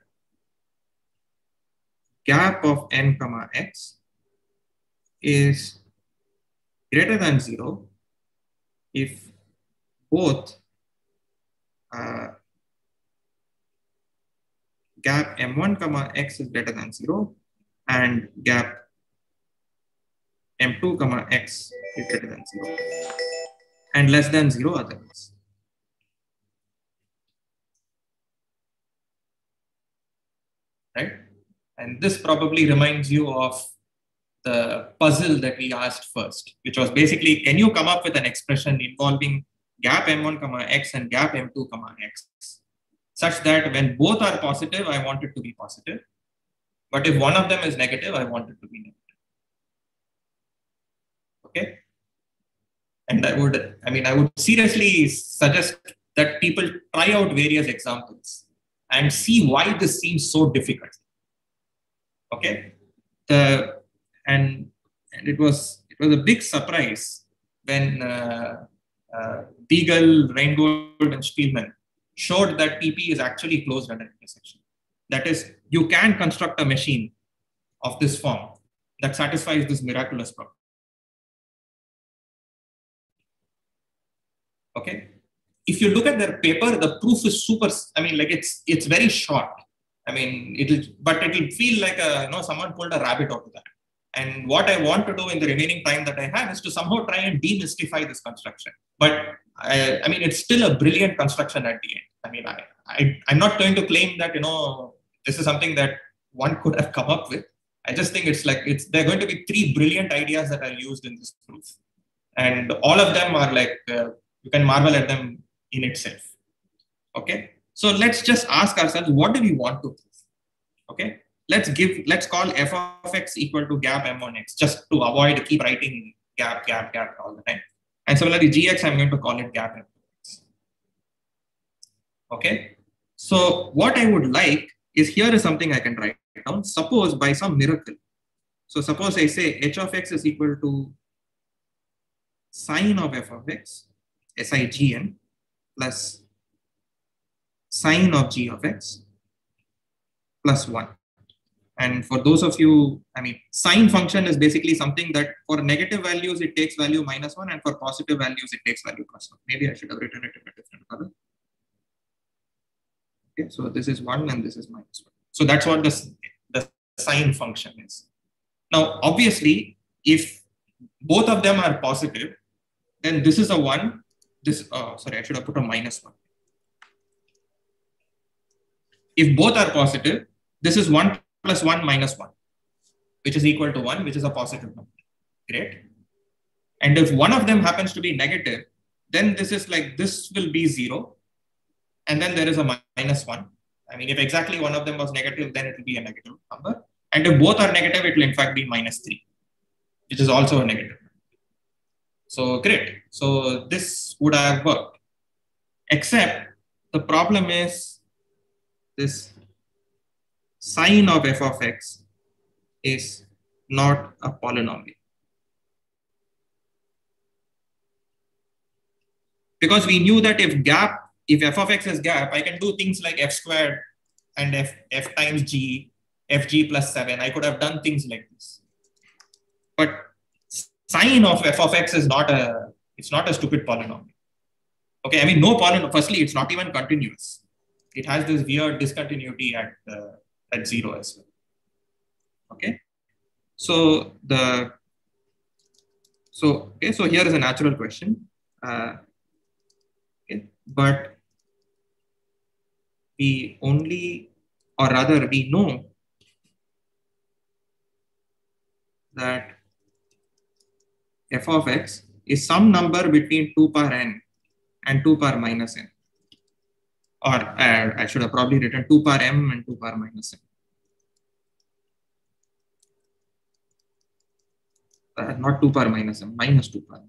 gap of N comma X is greater than zero if both uh, gap M one comma X is greater than zero and gap M two comma X is greater than zero and less than zero otherwise. Right? And this probably reminds you of the puzzle that we asked first, which was basically, can you come up with an expression involving gap m one comma x and gap m two comma x, such that when both are positive, I want it to be positive. But if one of them is negative, I want it to be negative. Okay. And I would, I mean, I would seriously suggest that people try out various examples and see why this seems so difficult. Okay. The, and, and it was, it was a big surprise when uh, uh, Beagle, Reingold, and Spielman showed that P P is actually closed at an intersection. That is, you can construct a machine of this form that satisfies this miraculous problem. Okay. If you look at their paper, the proof is super, I mean, like it's it's very short. I mean, it'll, but it'll feel like a, you know, someone pulled a rabbit out of that. And what I want to do in the remaining time that I have is to somehow try and demystify this construction. But I, I mean, it's still a brilliant construction at the end. I mean, I, I, I'm not going to claim that, you know, this is something that one could have come up with. I just think it's like, it's, there are going to be three brilliant ideas that are used in this proof. And all of them are like, uh, you can marvel at them in itself. Okay. So let's just ask ourselves, what do we want to prove? Okay. Let's give, let's call f of x equal to gap m one x, just to avoid keep writing gap, gap, gap all the time. And similarly, gx, I'm going to call it gap m two x. Okay. So what I would like is, here is something I can write down. Suppose by some miracle, so suppose I say h of x is equal to sine of f of x, sign, plus sine of g of x plus one. And for those of you, I mean, sine function is basically something that for negative values, it takes value minus one, and for positive values, it takes value plus one. Maybe I should have written it in a different color. Okay, so this is one and this is minus one. So that's what the, the sine function is. Now, obviously, if both of them are positive, then this is a one. This, oh, sorry, I should have put a minus one. If both are positive, this is one plus one minus one, which is equal to one, which is a positive number. Great. And if one of them happens to be negative, then this is like, this will be zero. And then there is a minus one. I mean, if exactly one of them was negative, then it will be a negative number. And if both are negative, it will in fact be minus three, which is also a negative number. So great. So this would have worked. Except the problem is this sine of f of x is not a polynomial. Because we knew that if gap, if f of x is gap, I can do things like f squared and f, f times g, fg plus seven. I could have done things like this. But sine of f of x is not a, it's not a stupid polynomial. Okay, I mean, no polynomial, firstly, it's not even continuous. It has this weird discontinuity at, uh, at zero as well. Okay, so the, so, okay, so here is a natural question. Uh, okay, but we only, or rather we know that f of x is some number between two power n and two power minus n. Or uh, I should have probably written two power m and two power minus n. Uh, not two power minus m, minus two power.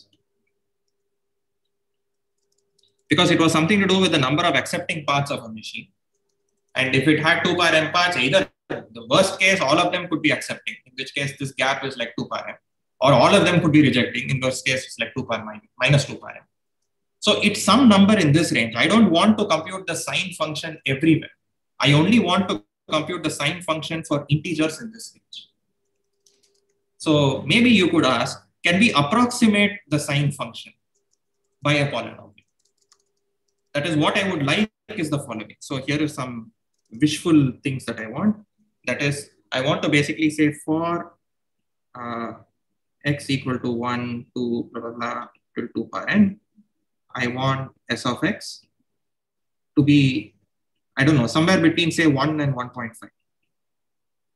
Because it was something to do with the number of accepting parts of a machine. And if it had two power m parts, either the worst case, all of them could be accepting, in which case this gap is like two power m. Or all of them could be rejecting, in worst case, it's like two power minus, minus two power m. So it's some number in this range. I don't want to compute the sine function everywhere. I only want to compute the sine function for integers in this range. So maybe you could ask, can we approximate the sine function by a polynomial? That is what I would like is the following. So here is some wishful things that I want. That is, I want to basically say for uh, x equal to one, two, blah, blah, blah, till two power n, I want s of x to be, I don't know, somewhere between say one and one point five.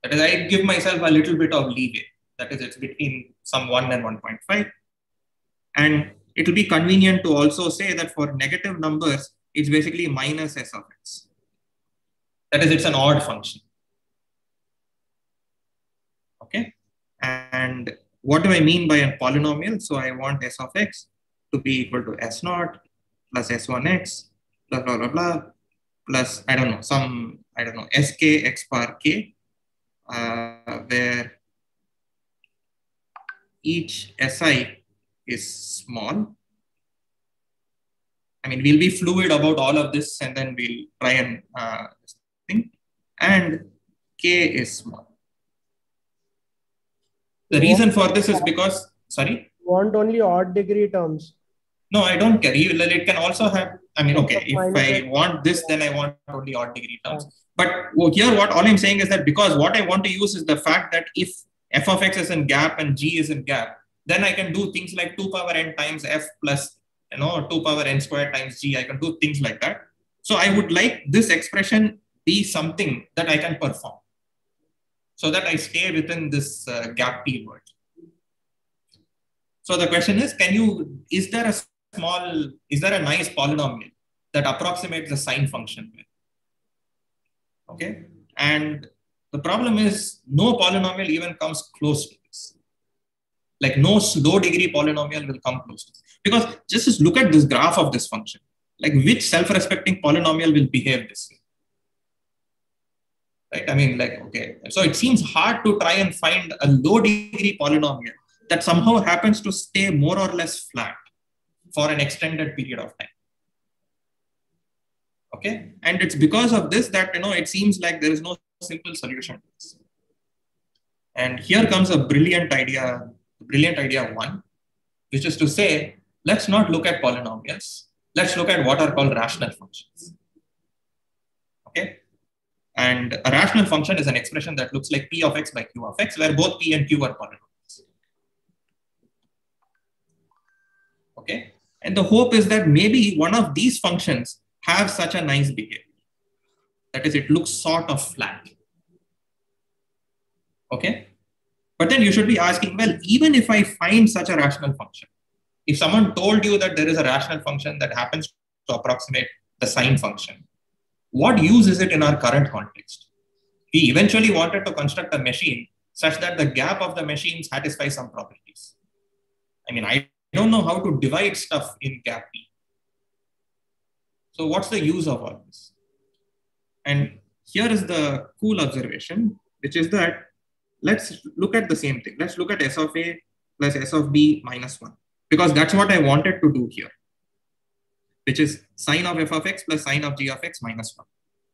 That is, I give myself a little bit of leeway. That is, it's between some one and one point five. And it will be convenient to also say that for negative numbers, it's basically minus S of x. That is, it's an odd function. Okay. And what do I mean by a polynomial? So I want S of x to be equal to S naught plus S one x blah, blah, blah, blah, plus, I don't know, some, I don't know, S K x bar k, uh, where each S I is small. I mean, we'll be fluid about all of this and then we'll try and uh, think. And k is small. The reason for this is because, sorry? Want only odd degree terms. No, I don't care. You, it can also have, I mean, okay, if I want this, then I want only odd degree terms. Yeah. But here, what all I'm saying is that because what I want to use is the fact that if f of x is in gap and g is in gap, then I can do things like two power n times f plus, you know, two power n squared times g. I can do things like that. So I would like this expression be something that I can perform so that I stay within this uh, gap p word. So the question is, can you, is there a small, is there a nice polynomial that approximates the sine function? Okay. And the problem is no polynomial even comes close to this. Like no low degree polynomial will come close to this. Because just look at this graph of this function. Like which self-respecting polynomial will behave this way? Right? I mean, like, okay. So it seems hard to try and find a low degree polynomial that somehow happens to stay more or less flat for an extended period of time. Okay. And it's because of this that, you know, it seems like there is no simple solution to this. And here comes a brilliant idea, brilliant idea one, which is to say, let's not look at polynomials. Let's look at what are called rational functions. Okay. And a rational function is an expression that looks like P of x by Q of x, where both P and Q are polynomials. Okay. And the hope is that maybe one of these functions have such a nice behavior. That is, it looks sort of flat. Okay. But then you should be asking, well, even if I find such a rational function, if someone told you that there is a rational function that happens to approximate the sine function, what use is it in our current context? We eventually wanted to construct a machine such that the gap of the machine satisfies some properties. I mean, I don't know how to divide stuff in gap P. So what's the use of all this? And here is the cool observation, which is that let's look at the same thing. Let's look at S of A plus S of B minus one, because that's what I wanted to do here, which is sine of f of x plus sine of g of x minus one.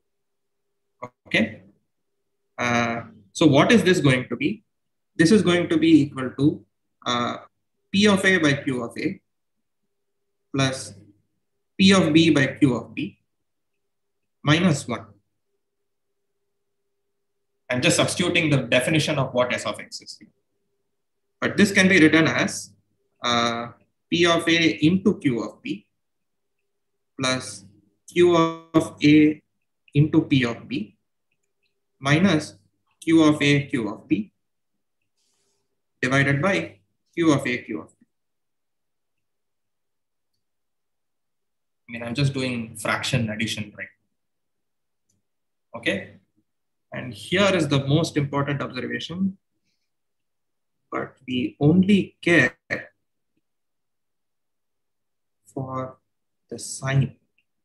Okay. Uh, so what is this going to be? This is going to be equal to uh, P of A by Q of A plus P of B by Q of B minus one. I'm just substituting the definition of what S of x is. But this can be written as uh, P of A into Q of B plus Q of A into P of B minus Q of A Q of B divided by Q of A Q of B. I mean, I'm just doing fraction addition, right? Okay. And here is the most important observation, but we only care for the sign.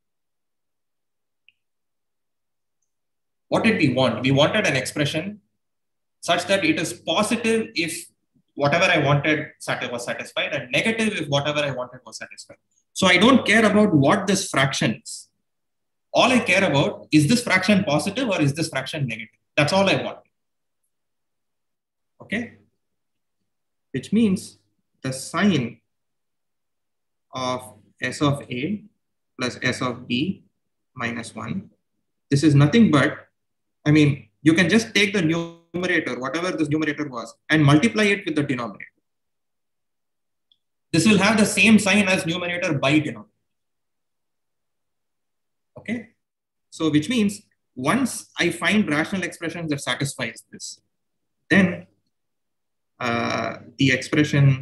What did we want? We wanted an expression such that it is positive if whatever I wanted was satisfied, and negative if whatever I wanted was satisfied. So I don't care about what this fraction is. All I care about is this fraction positive or is this fraction negative? That's all I want. Okay? Which means the sign of S of A plus S of B minus one. This is nothing but, I mean, you can just take the numerator, whatever this numerator was, and multiply it with the denominator. This will have the same sign as numerator by denominator. Okay. So which means once I find rational expressions that satisfies this, then uh, the expression,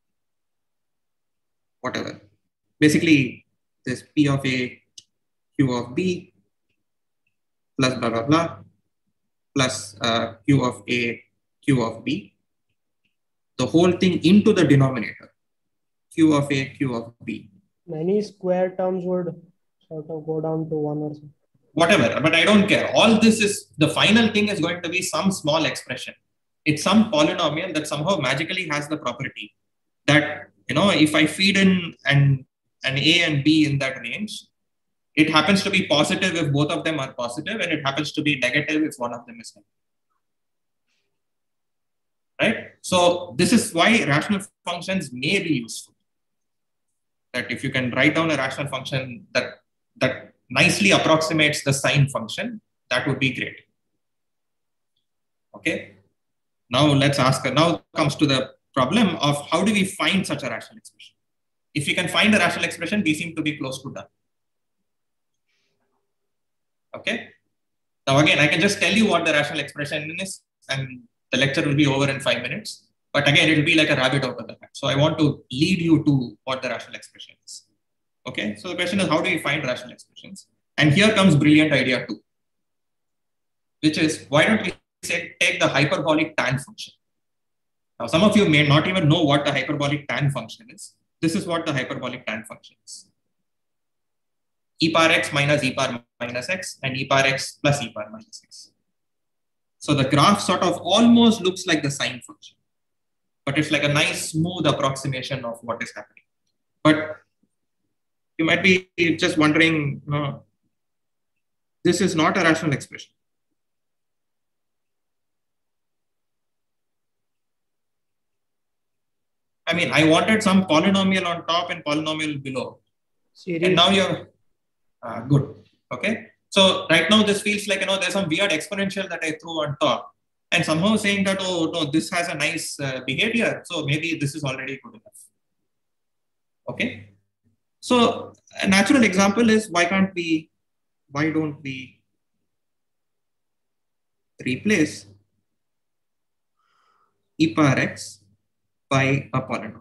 whatever, basically this P of A, Q of B, plus blah, blah, blah, plus uh, Q of A, Q of B, the whole thing into the denominator, Q of A, Q of B. Many square terms would sort of go down to one or something. Whatever, but I don't care. All this is, the final thing is going to be some small expression. It's some polynomial that somehow magically has the property that, you know, if I feed in an, an A and B in that range, it happens to be positive if both of them are positive, and it happens to be negative if one of them is negative. Right? So this is why rational functions may be useful. That if you can write down a rational function that, that nicely approximates the sine function, that would be great. Okay. Now let's ask, now comes to the problem of how do we find such a rational expression? If we can find a rational expression, we seem to be close to done. Okay. Now again, I can just tell you what the rational expression is, and the lecture will be over in five minutes. But again, it will be like a rabbit out of the hat. So I want to lead you to what the rational expression is. Okay. So the question is, how do we find rational expressions? And here comes brilliant idea two, which is, why don't we say, take the hyperbolic tan function? Now, some of you may not even know what the hyperbolic tan function is. This is what the hyperbolic tan function is. E power x minus e power minus x and e power x plus e power minus x. So the graph sort of almost looks like the sine function, but it's like a nice smooth approximation of what is happening. But you might be just wondering, no, this is not a rational expression. I mean, I wanted some polynomial on top and polynomial below. Series. And now you're uh, good. Okay. So right now this feels like, you know, there's some weird exponential that I threw on top, and somehow saying that, oh, no, this has a nice uh, behavior. So maybe this is already good enough. Okay. So a natural example is, why can't we, why don't we replace e power x by a polynomial?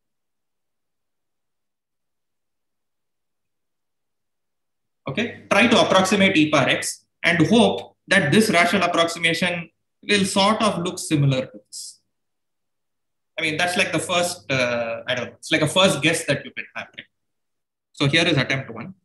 Okay, try to approximate e power x and hope that this rational approximation will sort of look similar to this. I mean, that's like the first, uh, I don't know, it's like a first guess that you can have. Right? So here is attempt one.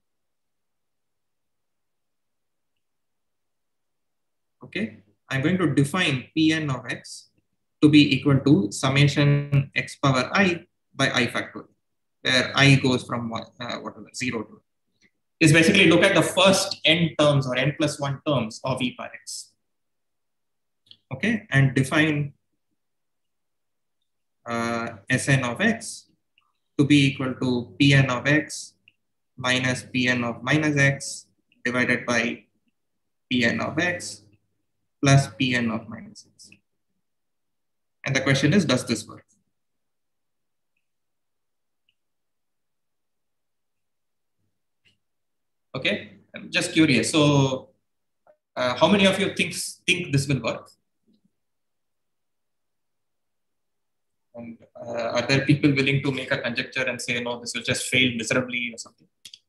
Okay, I'm going to define Pn of x to be equal to summation x power I by I factorial, where I goes from one, uh, whatever, zero to. Is basically look at the first n terms or n plus one terms of e power x. Okay, and define uh, Sn of x to be equal to Pn of x minus Pn of minus x divided by Pn of x plus Pn of minus x. And the question is, does this work? Okay, I'm just curious. So uh, how many of you think, think this will work? And uh, are there people willing to make a conjecture and say, no, this will just fail miserably or something?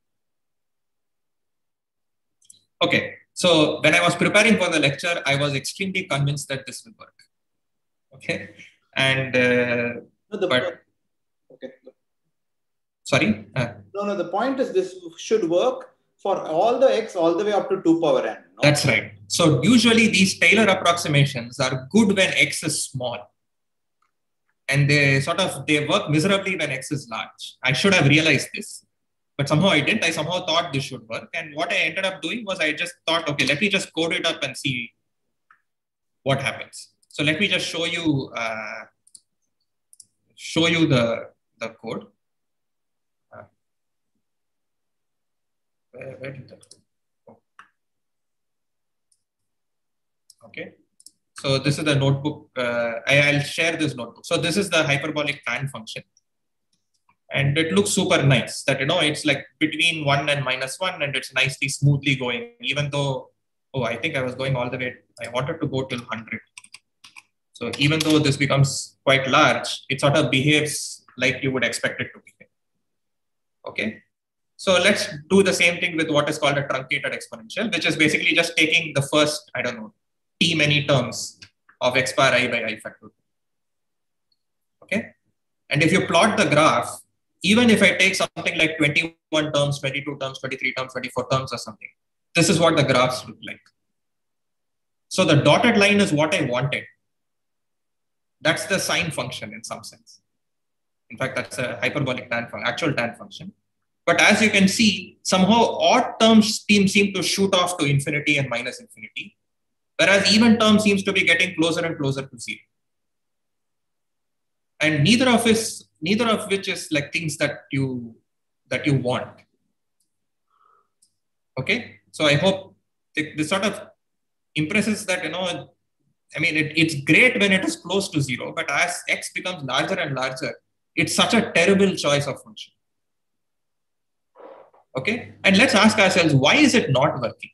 Okay, so when I was preparing for the lecture, I was extremely convinced that this will work. Okay, and uh, no, the but, okay. Sorry? Uh, no, no, the point is this should work for all the x all the way up to two power n. No? That's right. So usually these Taylor approximations are good when x is small. And they sort of, they work miserably when x is large. I should have realized this, but somehow I didn't. I somehow thought this should work. And what I ended up doing was I just thought, okay, let me just code it up and see what happens. So let me just show you, uh, show you the, the code. Uh, where, where did that go? Oh. Okay. So this is the notebook. Uh, I, I'll share this notebook. So this is the hyperbolic tan function. And it looks super nice that, you know, it's like between one and minus one, and it's nicely smoothly going, even though oh, I think I was going all the way. I wanted to go till one hundred. So even though this becomes quite large, it sort of behaves like you would expect it to behave. Okay. So let's do the same thing with what is called a truncated exponential, which is basically just taking the first, I don't know, t many terms of x bar I by I factorial. Okay. And if you plot the graph, even if I take something like twenty-one terms, twenty-two terms, twenty-three terms, twenty-four terms or something, this is what the graphs look like. So the dotted line is what I wanted. That's the sine function in some sense. In fact, that's a hyperbolic tan function, actual tan function. But as you can see, somehow odd terms seem, seem to shoot off to infinity and minus infinity, whereas even term seems to be getting closer and closer to zero. And neither of is neither of which is like things that you that you want. Okay, so I hope this sort of impresses that, you know, I mean, it, it's great when it is close to zero, but as x becomes larger and larger, it's such a terrible choice of function. Okay, and let's ask ourselves, why is it not working?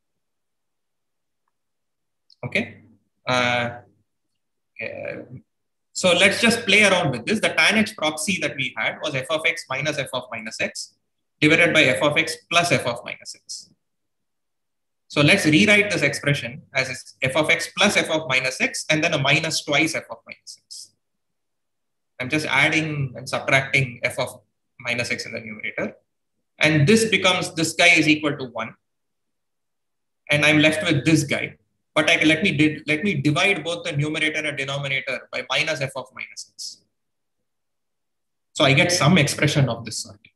Okay, uh, uh, so let's just play around with this. The tan h proxy that we had was f of x minus f of minus x divided by f of x plus f of minus x. So let's rewrite this expression as f of x plus f of minus x and then a minus twice f of minus x. I'm just adding and subtracting f of minus x in the numerator. And this becomes, this guy is equal to one. And I'm left with this guy. But I, let, me did, let me divide both the numerator and denominator by minus f of minus x. So I get some expression of this sort.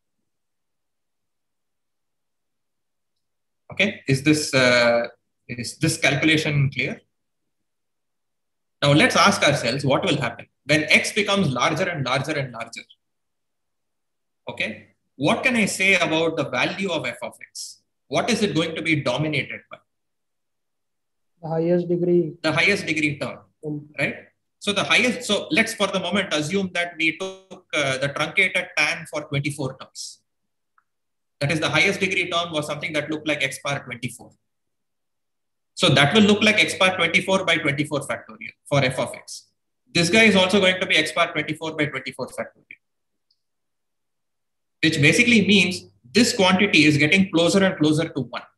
Okay, is this, uh, is this calculation clear? Now let's ask ourselves what will happen when x becomes larger and larger and larger. Okay, what can I say about the value of f of x? What is it going to be dominated by? The highest degree. The highest degree term, Um, right? So the highest, so let's for the moment assume that we took uh, the truncated tan for twenty-four terms. That is, the highest degree term was something that looked like x bar twenty-four. So that will look like x bar twenty-four by twenty-four factorial for f of x. This guy is also going to be x bar twenty-four by twenty-four factorial, which basically means this quantity is getting closer and closer to one.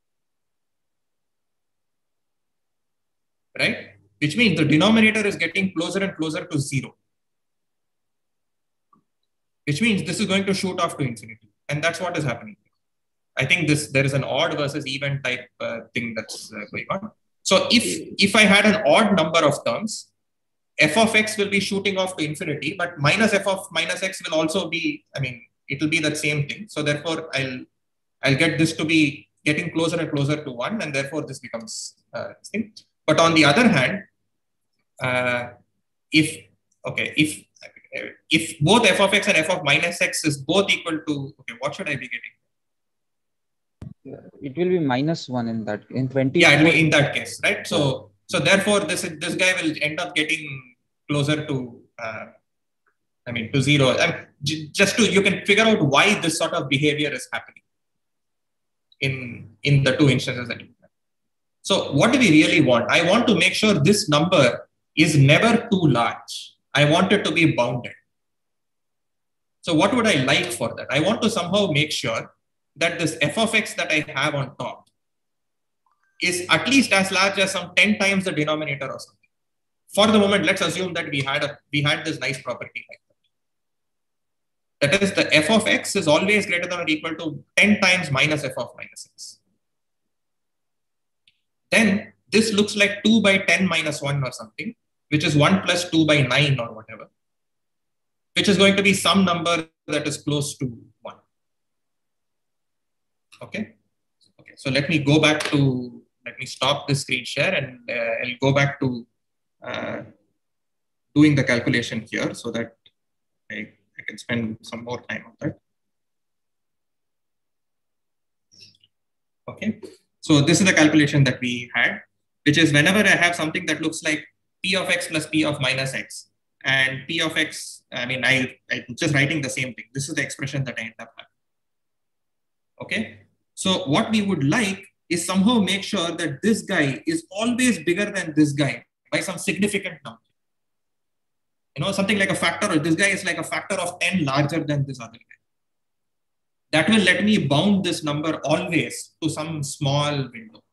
Right? Which means the denominator is getting closer and closer to zero. Which means this is going to shoot off to infinity. And that's what is happening. I think this there is an odd versus even type uh, thing that's uh, going on. So if, if I had an odd number of terms, f of x will be shooting off to infinity, but minus f of minus x will also be, I mean, it will be the same thing. So therefore, I'll, I'll get this to be getting closer and closer to one, and therefore this becomes uh, this thing. But on the other hand, uh, if, okay, if, if both f of x and f of minus x is both equal to, okay, what should I be getting? It will be minus one in that, in twenty. Yeah, it will be in that case, right? So, so therefore this, this guy will end up getting closer to, uh, I mean, to zero. I mean, just to, you can figure out why this sort of behavior is happening in, in the two instances that you have. So what do we really want? I want to make sure this number is never too large. I want it to be bounded. So what would I like for that? I want to somehow make sure that this f of x that I have on top is at least as large as some ten times the denominator or something. For the moment, let's assume that we had a we had this nice property like that. That is, the f of x is always greater than or equal to ten times minus f of minus x. Then this looks like two by ten minus one or something, which is one plus two by nine or whatever, which is going to be some number that is close to one. Okay. Okay. So let me go back to, let me stop the screen share and uh, I'll go back to uh, doing the calculation here so that I, I can spend some more time on that. Okay. So this is the calculation that we had, which is whenever I have something that looks like p of x plus p of minus x, and p of x, I mean, I, I'm just writing the same thing. This is the expression that I end up having. Okay. So what we would like is somehow make sure that this guy is always bigger than this guy by some significant number. You know, something like a factor, or this guy is like a factor of ten larger than this other guy. That will let me bound this number always to some small window.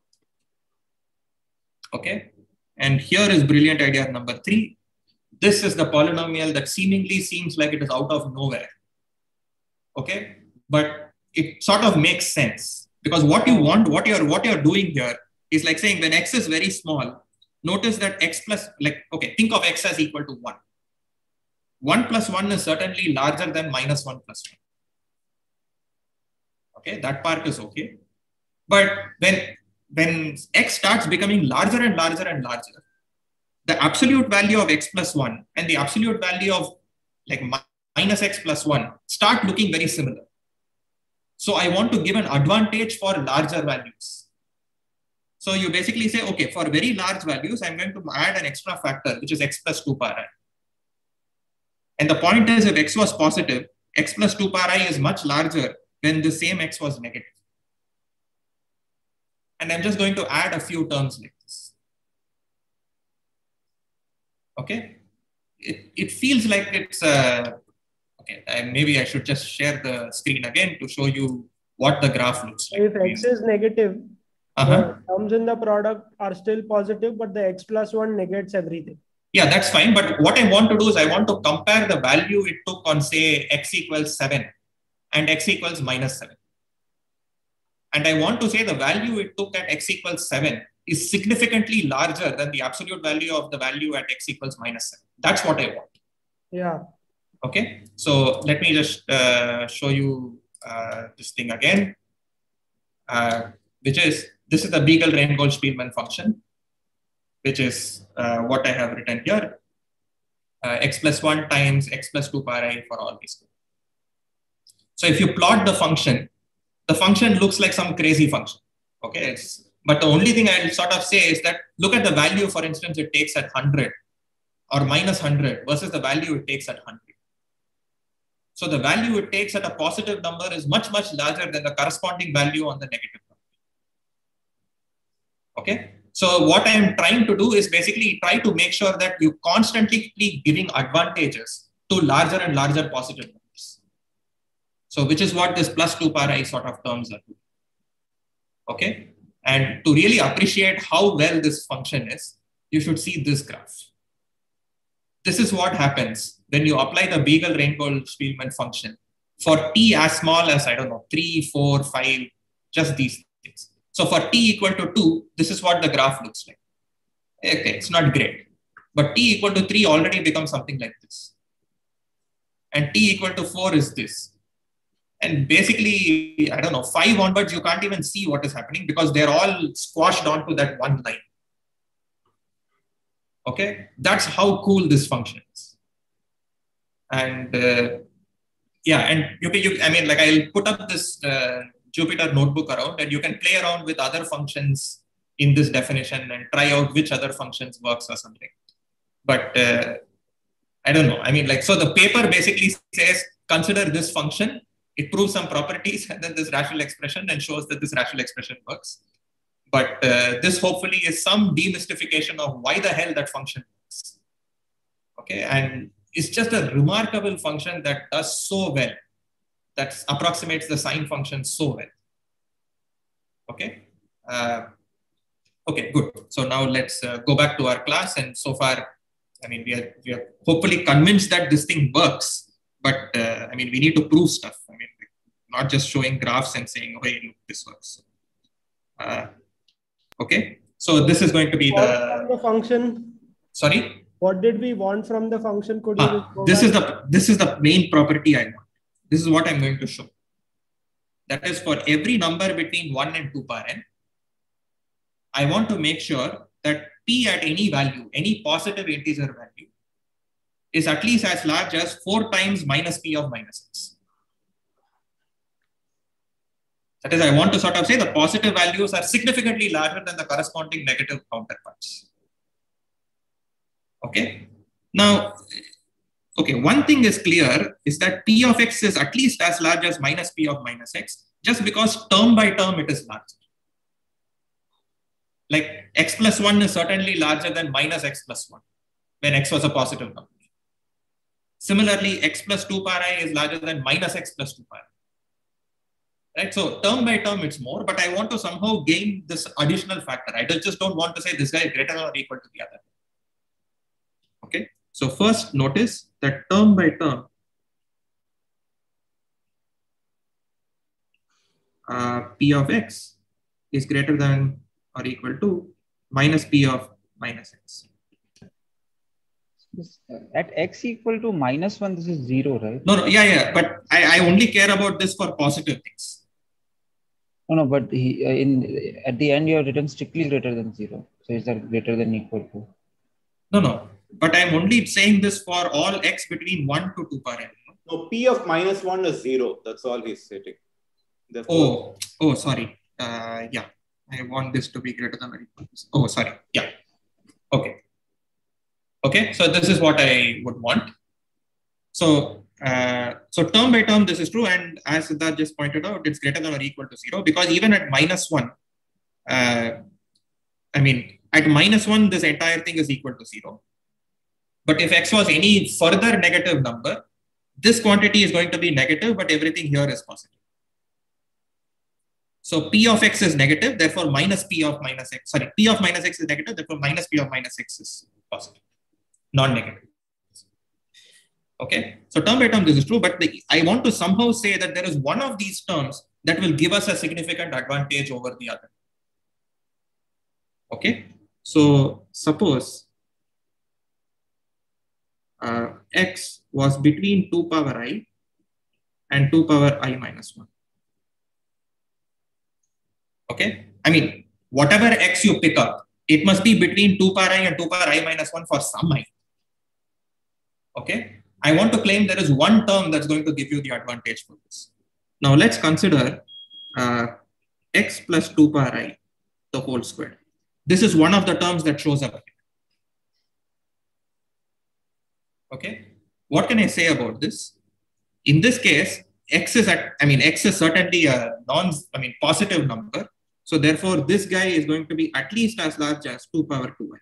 Okay. And here is brilliant idea number three. This is the polynomial that seemingly seems like it is out of nowhere. Okay. But it sort of makes sense, because what you want, what you're, what you're doing here is like saying when x is very small, notice that x plus, like, okay, think of x as equal to one. one plus one is certainly larger than minus one plus one. Okay, that part is okay. But when, when x starts becoming larger and larger and larger, the absolute value of x plus one and the absolute value of like minus x plus one start looking very similar. So I want to give an advantage for larger values. So you basically say, okay, for very large values, I'm going to add an extra factor, which is x plus two power I. And the point is, if x was positive, x plus two power I is much larger when the same x was negative. And I'm just going to add a few terms like this. Okay. It, it feels like it's, uh, okay, and maybe I should just share the screen again to show you what the graph looks like. If x is negative, uh-huh. the terms in the product are still positive, but the x plus one negates everything. Yeah, that's fine. But what I want to do is I want to compare the value it took on, say, x equals seven and x equals minus seven. And I want to say the value it took at x equals seven is significantly larger than the absolute value of the value at x equals minus seven. That's what I want. Yeah. Okay. So let me just uh, show you uh, this thing again, uh, which is, this is the Beagle-Reingold-Spielmann function, which is uh, what I have written here. Uh, x plus one times x plus two power I for all these. So if you plot the function, the function looks like some crazy function. Okay. It's, but the only thing I'll sort of say is that look at the value, for instance, it takes at one hundred or minus one hundred versus the value it takes at one hundred. So the value it takes at a positive number is much, much larger than the corresponding value on the negative number. Okay. So what I'm trying to do is basically try to make sure that you constantly keep giving advantages to larger and larger positive numbers. So which is what this plus two power I sort of terms are doing. Okay. And to really appreciate how well this function is, you should see this graph. This is what happens when you apply the Beagle-Reingold-Spielmann function for t as small as, I don't know, three, four, five, just these things. So for t equal to two, this is what the graph looks like. Okay, it's not great. But t equal to three already becomes something like this. And t equal to four is this. And basically, I don't know, five onwards, you can't even see what is happening because they're all squashed onto that one line. Okay, that's how cool this function is. And uh, yeah, and you can, you, I mean, like I'll put up this uh, Jupyter notebook around and you can play around with other functions in this definition and try out which other functions works or something. But uh, I don't know. I mean, like, so the paper basically says, consider this function, it proves some properties and then this rational expression and shows that this rational expression works. But uh, this hopefully is some demystification of why the hell that function works. Okay, and it's just a remarkable function that does so well, that approximates the sine function so well. Okay, uh, okay, good. So now let's uh, go back to our class. And so far, I mean, we are, we are hopefully convinced that this thing works, but uh, I mean, we need to prove stuff. I mean, not just showing graphs and saying, oh, hey, look, this works. Uh, Okay, so this is going to be the, the function. Sorry, what did we want from the function? Could you ah, this is the this is the main property I want. This is what I'm going to show. That is, for every number between one and two power n, I want to make sure that p at any value, any positive integer value, is at least as large as four times minus p of minus x. That is, I want to sort of say the positive values are significantly larger than the corresponding negative counterparts. Okay. Now, okay, one thing is clear is that p of x is at least as large as minus p of minus x, just because term by term it is larger. Like x plus one is certainly larger than minus x plus one when x was a positive number. Similarly, x plus two power I is larger than minus x plus two power I. Right? So term by term, it's more, but I want to somehow gain this additional factor. I just don't want to say this guy is greater than or equal to the other. Okay. So first notice that term by term, uh, p of x is greater than or equal to minus p of minus x. At x equal to minus one, this is zero, right? No, no, yeah, yeah. But I, I only care about this for positive things. No, no, but he, uh, in at the end, you have written strictly greater than zero. So is that greater than equal to? No, no. But I'm only saying this for all x between one to two power n. No, p of minus one is zero. That's all he's stating. Therefore, oh, oh, sorry. Uh, yeah. I want this to be greater than or equal to. Oh, sorry. Yeah. Okay. Okay. So this is what I would want. So, uh, so term by term, this is true. And as Siddharth just pointed out, it's greater than or equal to zero because even at minus one, uh, I mean, at minus one, this entire thing is equal to zero. But if x was any further negative number, this quantity is going to be negative, but everything here is positive. So p of x is negative, therefore minus p of minus x. Sorry, p of minus x is negative, therefore minus p of minus x is positive, non-negative. Okay, so term by term this is true, but the, I want to somehow say that there is one of these terms that will give us a significant advantage over the other. Okay, so suppose uh, x was between two power I and two power I minus one. Okay, I mean, whatever x you pick up, it must be between two power I and two power I minus one for some I. Okay, I want to claim there is one term that's going to give you the advantage for this. Now let's consider uh, x plus two power I, the whole square. This is one of the terms that shows up here. Okay, what can I say about this? In this case, x is at, I mean, x is certainly a non, I mean, positive number. So therefore, this guy is going to be at least as large as two power two I.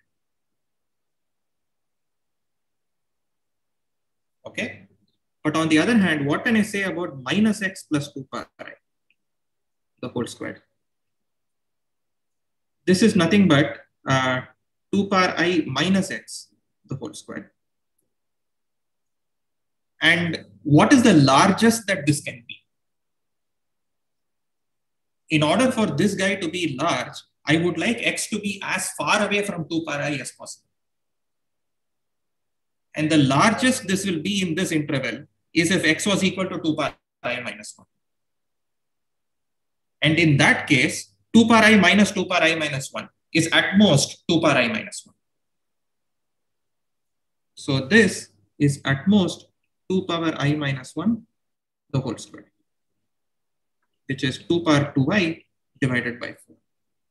Okay. But on the other hand, what can I say about minus x plus two power I, the whole square? This is nothing but uh, two power I minus x, the whole square. And what is the largest that this can be? In order for this guy to be large, I would like x to be as far away from two power I as possible. And the largest this will be in this interval is if x was equal to two power I minus one. And in that case, two power I minus two power I minus one is at most two power I minus one. So this is at most two power I minus one, the whole square, which is two power two I divided by four.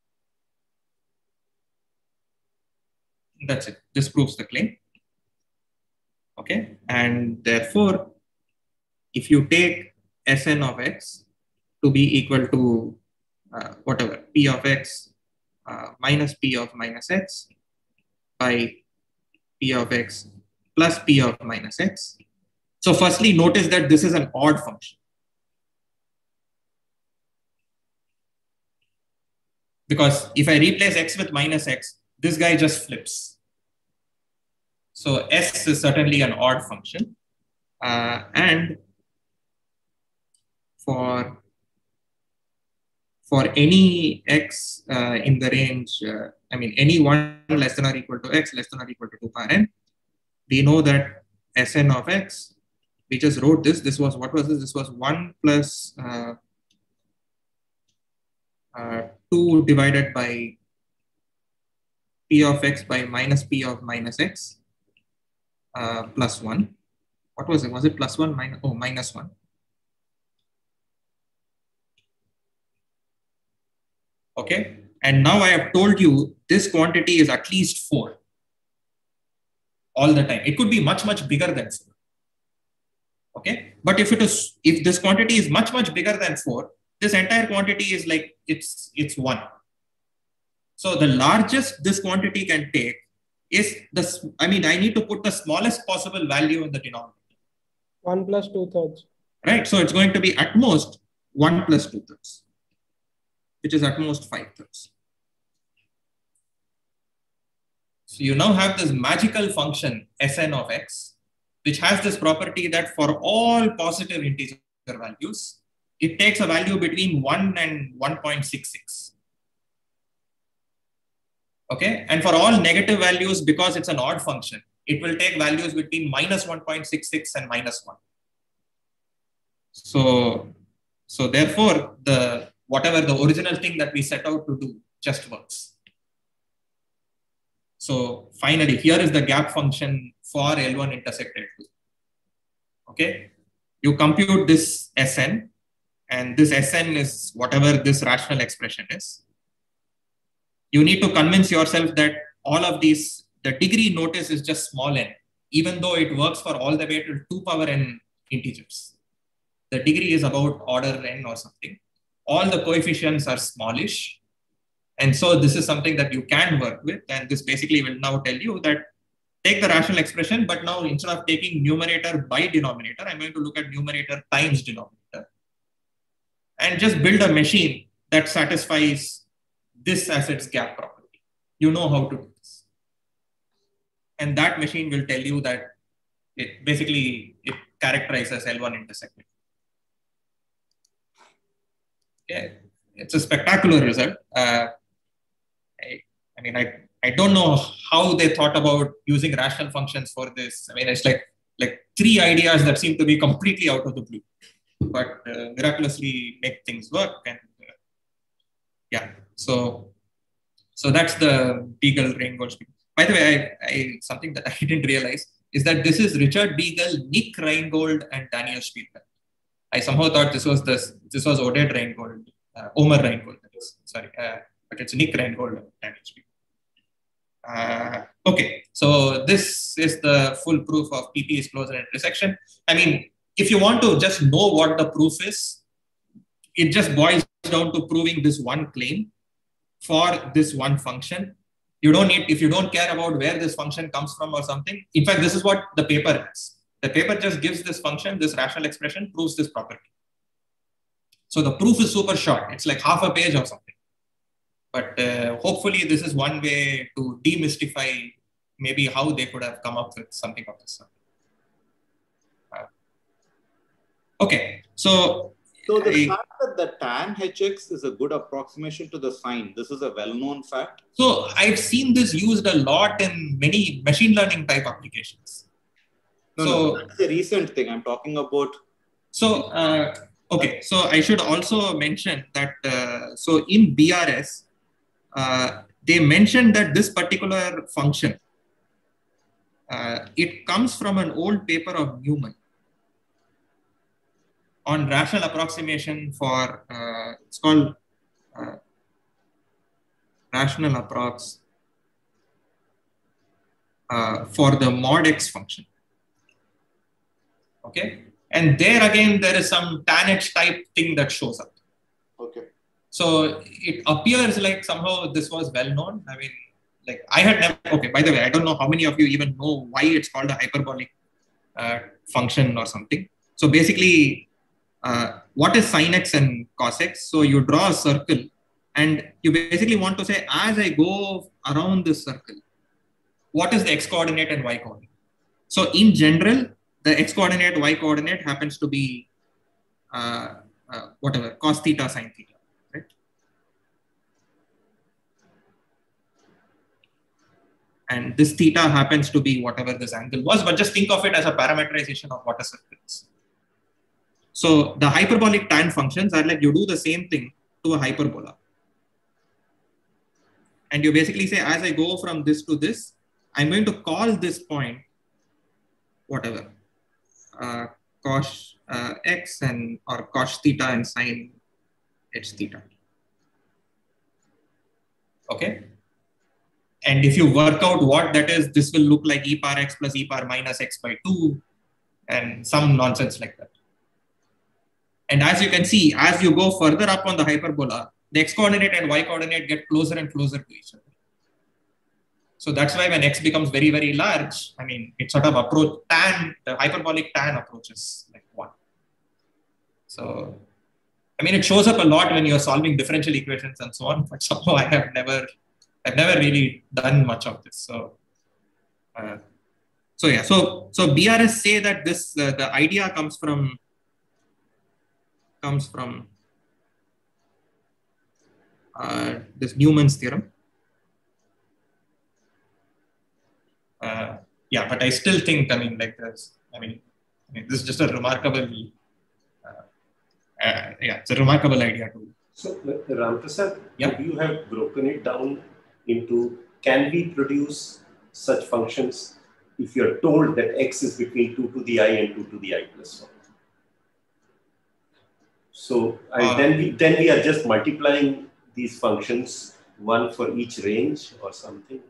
That's it. This proves the claim. Okay. And therefore, if you take Sn of x to be equal to uh, whatever, p of x uh, minus p of minus x by p of x plus p of minus x. So firstly, notice that this is an odd function. Because if I replace x with minus x, this guy just flips. So s is certainly an odd function. Uh, and for, for any x uh, in the range, uh, I mean, any one less than or equal to x less than or equal to two power n, we know that Sn of x, we just wrote this. This was, what was this? This was one plus uh, uh, two divided by p of x by minus p of minus x uh, plus one. What was it? Was it plus one? Minus, oh, minus one. Okay. And now I have told you this quantity is at least four all the time. It could be much, much bigger than four. Okay, but if it is, if this quantity is much, much bigger than four, this entire quantity is like, it's, it's one. So the largest this quantity can take is the, I mean, I need to put the smallest possible value in the denominator. one plus two thirds. Right. So it's going to be at most one plus two thirds, which is at most five thirds. So you now have this magical function Sn of x, which has this property that for all positive integer values, it takes a value between one and one point six six. Okay. And for all negative values, because it's an odd function, it will take values between minus one point six six and minus one. So, so therefore, the whatever the original thing that we set out to do just works. So finally, here is the gap function for L one intersect L two. Okay. You compute this Sn, and this Sn is whatever this rational expression is. You need to convince yourself that all of these, the degree notice is just small n, even though it works for all the way to two power n integers. The degree is about order n or something. All the coefficients are smallish. And so this is something that you can work with. And this basically will now tell you that take the rational expression, but now instead of taking numerator by denominator, I'm going to look at numerator times denominator. And just build a machine that satisfies this as its gap property. You know how to do this. And that machine will tell you that it basically it characterizes L one intersect. Yeah, it's a spectacular result. Uh, I, I mean, I, I don't know how they thought about using rational functions for this. I mean, it's like, like three ideas that seem to be completely out of the blue, but uh, miraculously make things work. And uh, yeah, so so that's the Beagle-Reingold speed. By the way, I, I, something that I didn't realize is that this is Richard Beagle, Nick Reingold, and Daniel Spielberg. I somehow thought this was this this was Oded Reingold, uh, Omer Reingold. That is, sorry, uh, but it's Nick Reingold and Daniel Spielberg. Uh, okay, so this is the full proof of P P is closure and intersection. I mean, if you want to just know what the proof is, it just boils down to proving this one claim for this one function. You don't need, if you don't care about where this function comes from or something. In fact, this is what the paper has. The paper just gives this function, this rational expression, proves this property. So the proof is super short. It's like half a page or something. But uh, hopefully this is one way to demystify maybe how they could have come up with something of this sort. Uh, okay, so... So the I, fact that the tan H X is a good approximation to the sign, this is a well-known fact. So I've seen this used a lot in many machine learning type applications. No, so, no, that's a recent thing. I'm talking about. So, uh, okay. So I should also mention that, uh, so in B R S, uh, they mentioned that this particular function, uh, it comes from an old paper of Newman on rational approximation for, uh, it's called uh, rational approx uh, for the mod X function. Okay. And there again, there is some tan H type thing that shows up. Okay. So it appears like somehow this was well known. I mean, like I had never, okay, by the way, I don't know how many of you even know why it's called a hyperbolic uh, function or something. So basically, uh, what is sin X and cos X? So you draw a circle and you basically want to say, as I go around this circle, what is the X coordinate and Y coordinate? So in general, the X coordinate, Y coordinate happens to be uh, uh, whatever, cos theta, sin theta, right? And this theta happens to be whatever this angle was, but just think of it as a parameterization of what a circle is. So the hyperbolic tan functions are like you do the same thing to a hyperbola. And you basically say, as I go from this to this, I'm going to call this point whatever. Uh, cos uh, X and or cos theta and sin H theta. Okay. And if you work out what that is, this will look like e power x plus e power minus x by two and some nonsense like that. And as you can see, as you go further up on the hyperbola, the x coordinate and y coordinate get closer and closer to each other. So that's why when x becomes very, very large, I mean, it sort of approach tan, the hyperbolic tan approaches like one. So, I mean, it shows up a lot when you're solving differential equations and so on, but somehow I have never, I've never really done much of this. So, uh, so yeah, so, so B R S say that this, uh, the idea comes from, comes from uh, this Newman's theorem. Uh, yeah, but I still think, I mean, like this, I mean, I mean this is just a remarkable, uh, uh, yeah, it's a remarkable idea too. So, uh, Ramprasad, yeah. you have broken it down into, can we produce such functions if you're told that x is between two to the I and two to the I plus one? So, and uh, then, we, then we are just multiplying these functions, one for each range or something.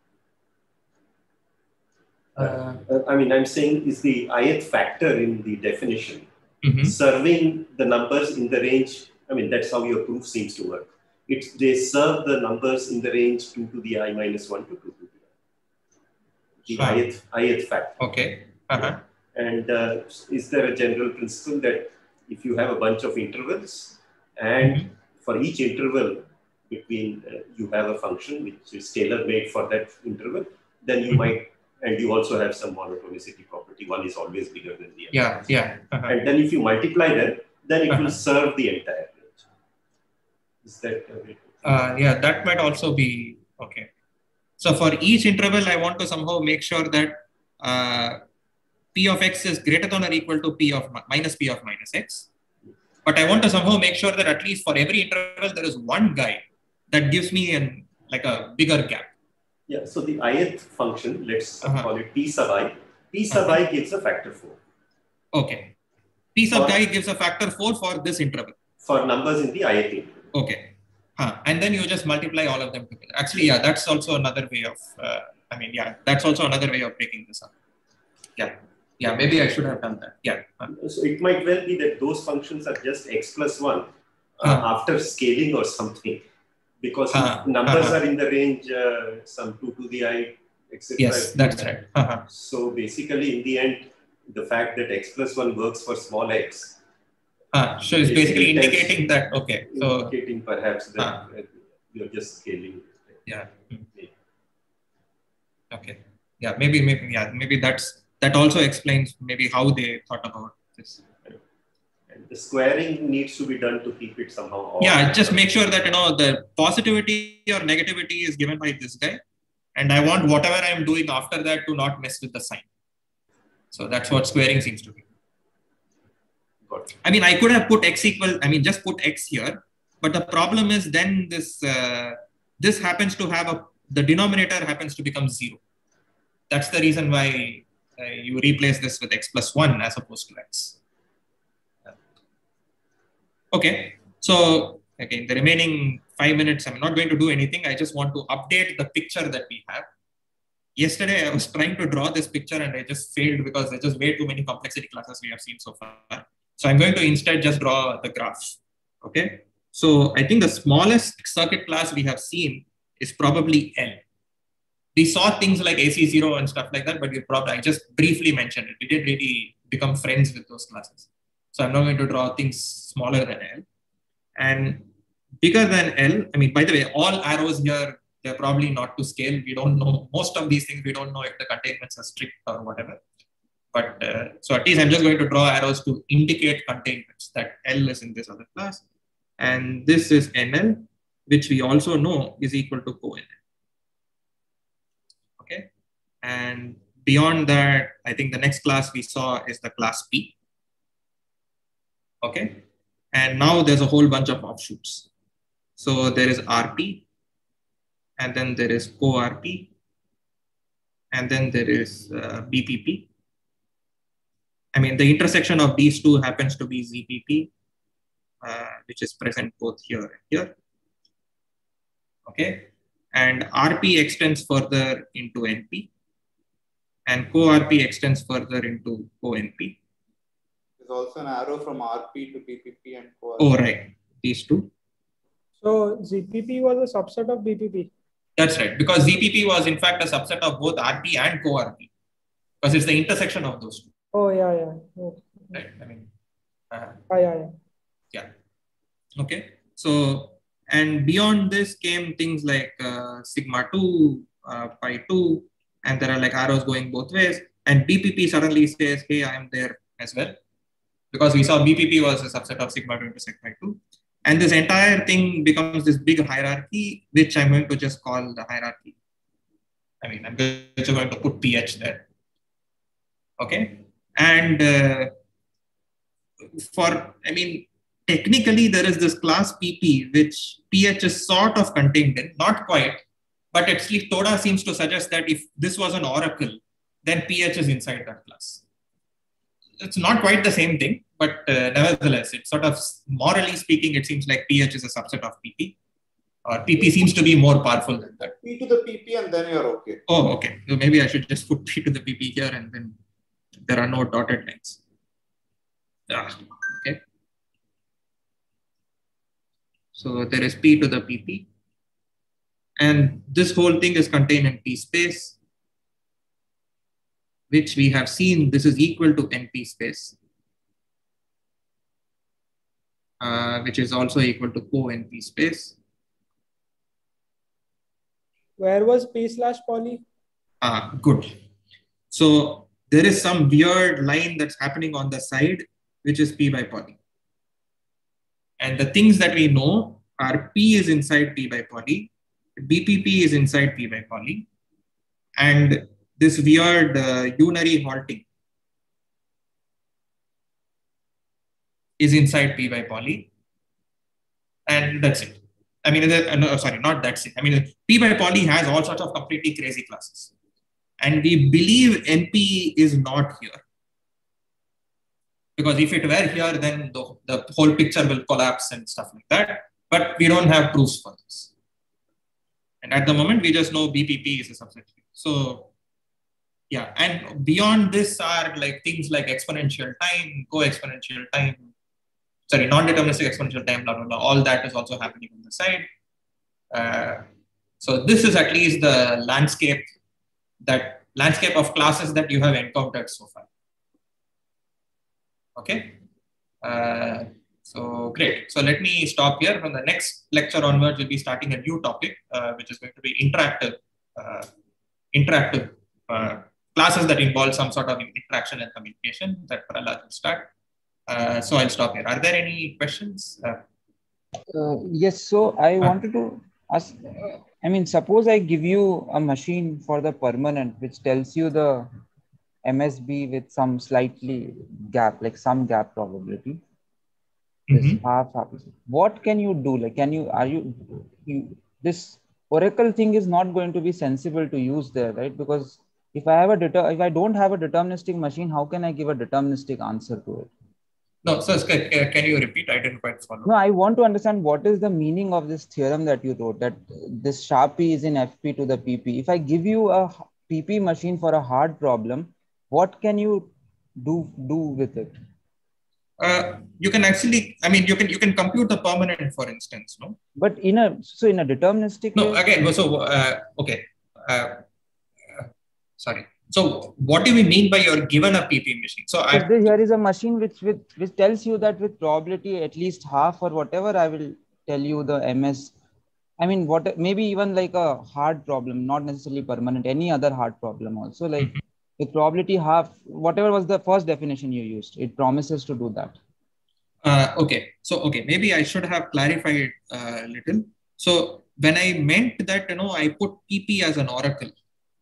Uh, I mean, I'm saying is the ith factor in the definition mm-hmm. serving the numbers in the range. I mean, that's how your proof seems to work. It's, they serve the numbers in the range two to the I minus one to two to the I. The sure. ith, ith factor. Okay. Uh-huh. And uh, is there a general principle that if you have a bunch of intervals and mm-hmm. for each interval between, uh, you have a function which is tailor-made for that interval, then you mm-hmm. might, and you also have some monotonicity property. One is always bigger than the other. Yeah, yeah. Uh-huh. And then if you multiply them, then it uh-huh. will serve the entire range. Is that uh, uh, yeah, that might also be okay. So for each interval, I want to somehow make sure that uh, P of x is greater than or equal to P of minus P of minus x. But I want to somehow make sure that at least for every interval, there is one guy that gives me an like a bigger gap. Yeah, so the ith function, let's uh-huh. call it P sub I. P sub uh-huh. I gives a factor four. Okay. P sub for, I gives a factor four for this interval. For numbers in the ith interval. Okay. Huh. And then you just multiply all of them together. Actually, yeah, that's also another way of, uh, I mean, yeah, that's also another way of breaking this up. Yeah. Yeah, maybe I should have done that. Yeah. Huh. So it might well be that those functions are just x plus one uh, huh. after scaling or something. Because uh-huh. numbers uh-huh. are in the range uh, some two to the I, et cetera. Yes, that's right. Uh-huh. So basically, in the end, the fact that x plus one works for small x. Uh, so it's basically indicating that, okay. So, indicating perhaps that uh, you're just scaling. Yeah. Okay. Yeah, maybe, maybe, yeah, maybe that's, that also explains maybe how they thought about this. And the squaring needs to be done to keep it somehow off. Yeah, just make sure that, you know, the positivity or negativity is given by this guy. And I want whatever I'm doing after that to not mess with the sign. So that's what squaring seems to be. Got it. I mean, I could have put x equal, I mean, just put x here. But the problem is then this, uh, this happens to have a, the denominator happens to become zero. That's the reason why uh, you replace this with x plus one as opposed to x. Okay, so again, the remaining five minutes, I'm not going to do anything. I just want to update the picture that we have. Yesterday, I was trying to draw this picture and I just failed because there's just way too many complexity classes we have seen so far. So I'm going to instead just draw the graph. Okay, so I think the smallest circuit class we have seen is probably L. We saw things like A C zero and stuff like that, but we probably, I just briefly mentioned it. We didn't really become friends with those classes. So I'm not going to draw things smaller than L. And bigger than L, I mean, by the way, all arrows here, they're probably not to scale. We don't know, most of these things, we don't know if the containments are strict or whatever. But uh, so at least I'm just going to draw arrows to indicate containments that L is in this other class. And this is N L, which we also know is equal to co-N L. Okay. And beyond that, I think the next class we saw is the class P. Okay. And now there's a whole bunch of offshoots. So there is R P, and then there is co-R P, and then there is uh, B P P. I mean, the intersection of these two happens to be Z P P, uh, which is present both here and here. Okay. And R P extends further into N P, and co-R P extends further into co-N P. There's also an arrow from R P to B P P and co-R P. Oh, right. These two. So Z P P was a subset of B P P. That's right, because Z P P was in fact a subset of both R P and co-R P, because it's the intersection of those two. Oh yeah, yeah. Okay. Right. I mean, uh, Ah, yeah, yeah. yeah. Okay. So, and beyond this came things like uh, sigma two, uh, pi two, and there are like arrows going both ways. And B P P suddenly says, hey, I am there as well. Because we saw B P P was a subset of sigma two intersect pi two. And this entire thing becomes this big hierarchy, which I'm going to just call the hierarchy. I mean, I'm just going to put P H there. Okay. And uh, for, I mean, technically there is this class P P, which P H is sort of contained in, not quite, but at least Toda seems to suggest that if this was an oracle, then P H is inside that class. It's not quite the same thing, but uh, nevertheless, it's sort of, morally speaking, it seems like P H is a subset of P P. Or P P seems to be more powerful than that. P to the P P and then you're okay. Oh, okay. So maybe I should just put P to the P P here and then there are no dotted lines. Ah, okay. So there is P to the P P. And this whole thing is contained in P space, which we have seen this is equal to N P space, uh, which is also equal to co-N P space. Where was P slash poly? Ah, good. So there is some weird line that's happening on the side, which is P by poly. And the things that we know are P is inside P by poly, B P P is inside P by poly, and this weird uh, unary halting is inside P by poly, and that's it. I mean, uh, no, sorry, not that's it. I mean, P by poly has all sorts of completely crazy classes. And we believe N P is not here. Because if it were here, then the, the whole picture will collapse and stuff like that. But we don't have proofs for this. And at the moment, we just know B P P is a subset. So, yeah. And beyond this are like things like exponential time, co-exponential time, sorry, non-deterministic exponential time, blah, blah, blah. All that is also happening on the side. Uh, so this is at least the landscape, that landscape of classes that you have encountered so far. Okay. Uh, so great. So let me stop here. From the next lecture onwards, we'll be starting a new topic, uh, which is going to be interactive, uh, interactive uh, classes that involve some sort of interaction and communication that Prahlad will start. Uh, so I'll stop here. Are there any questions? Uh, uh, yes. So I uh, wanted to ask, I mean, suppose I give you a machine for the permanent, which tells you the M S B with some slightly gap, like some gap probability. Mm-hmm. half, half. What can you do? Like, can you, are you, you, this oracle thing is not going to be sensible to use there, right? Because if I have a, deter, if I don't have a deterministic machine, how can I give a deterministic answer to it? No, so can you repeat? I didn't quite follow. No, I want to understand what is the meaning of this theorem that you wrote, that this Sharpie is in F P to the P P. If I give you a P P machine for a hard problem, what can you do, do with it? Uh, you can actually, I mean, you can you can compute the permanent, for instance, no? But in a, so in a deterministic No, way, again, so, uh, okay. Uh, uh, sorry. So what do we mean by you're given a P P machine? So I, here is a machine which, which, which tells you that with probability at least half or whatever, I will tell you the M S. I mean, what, maybe even like a hard problem, not necessarily permanent, any other hard problem also, like mm-hmm. with probability half, whatever was the first definition you used, it promises to do that. Uh, okay. So, okay, maybe I should have clarified a little. So when I meant that, you know, I put P P as an oracle,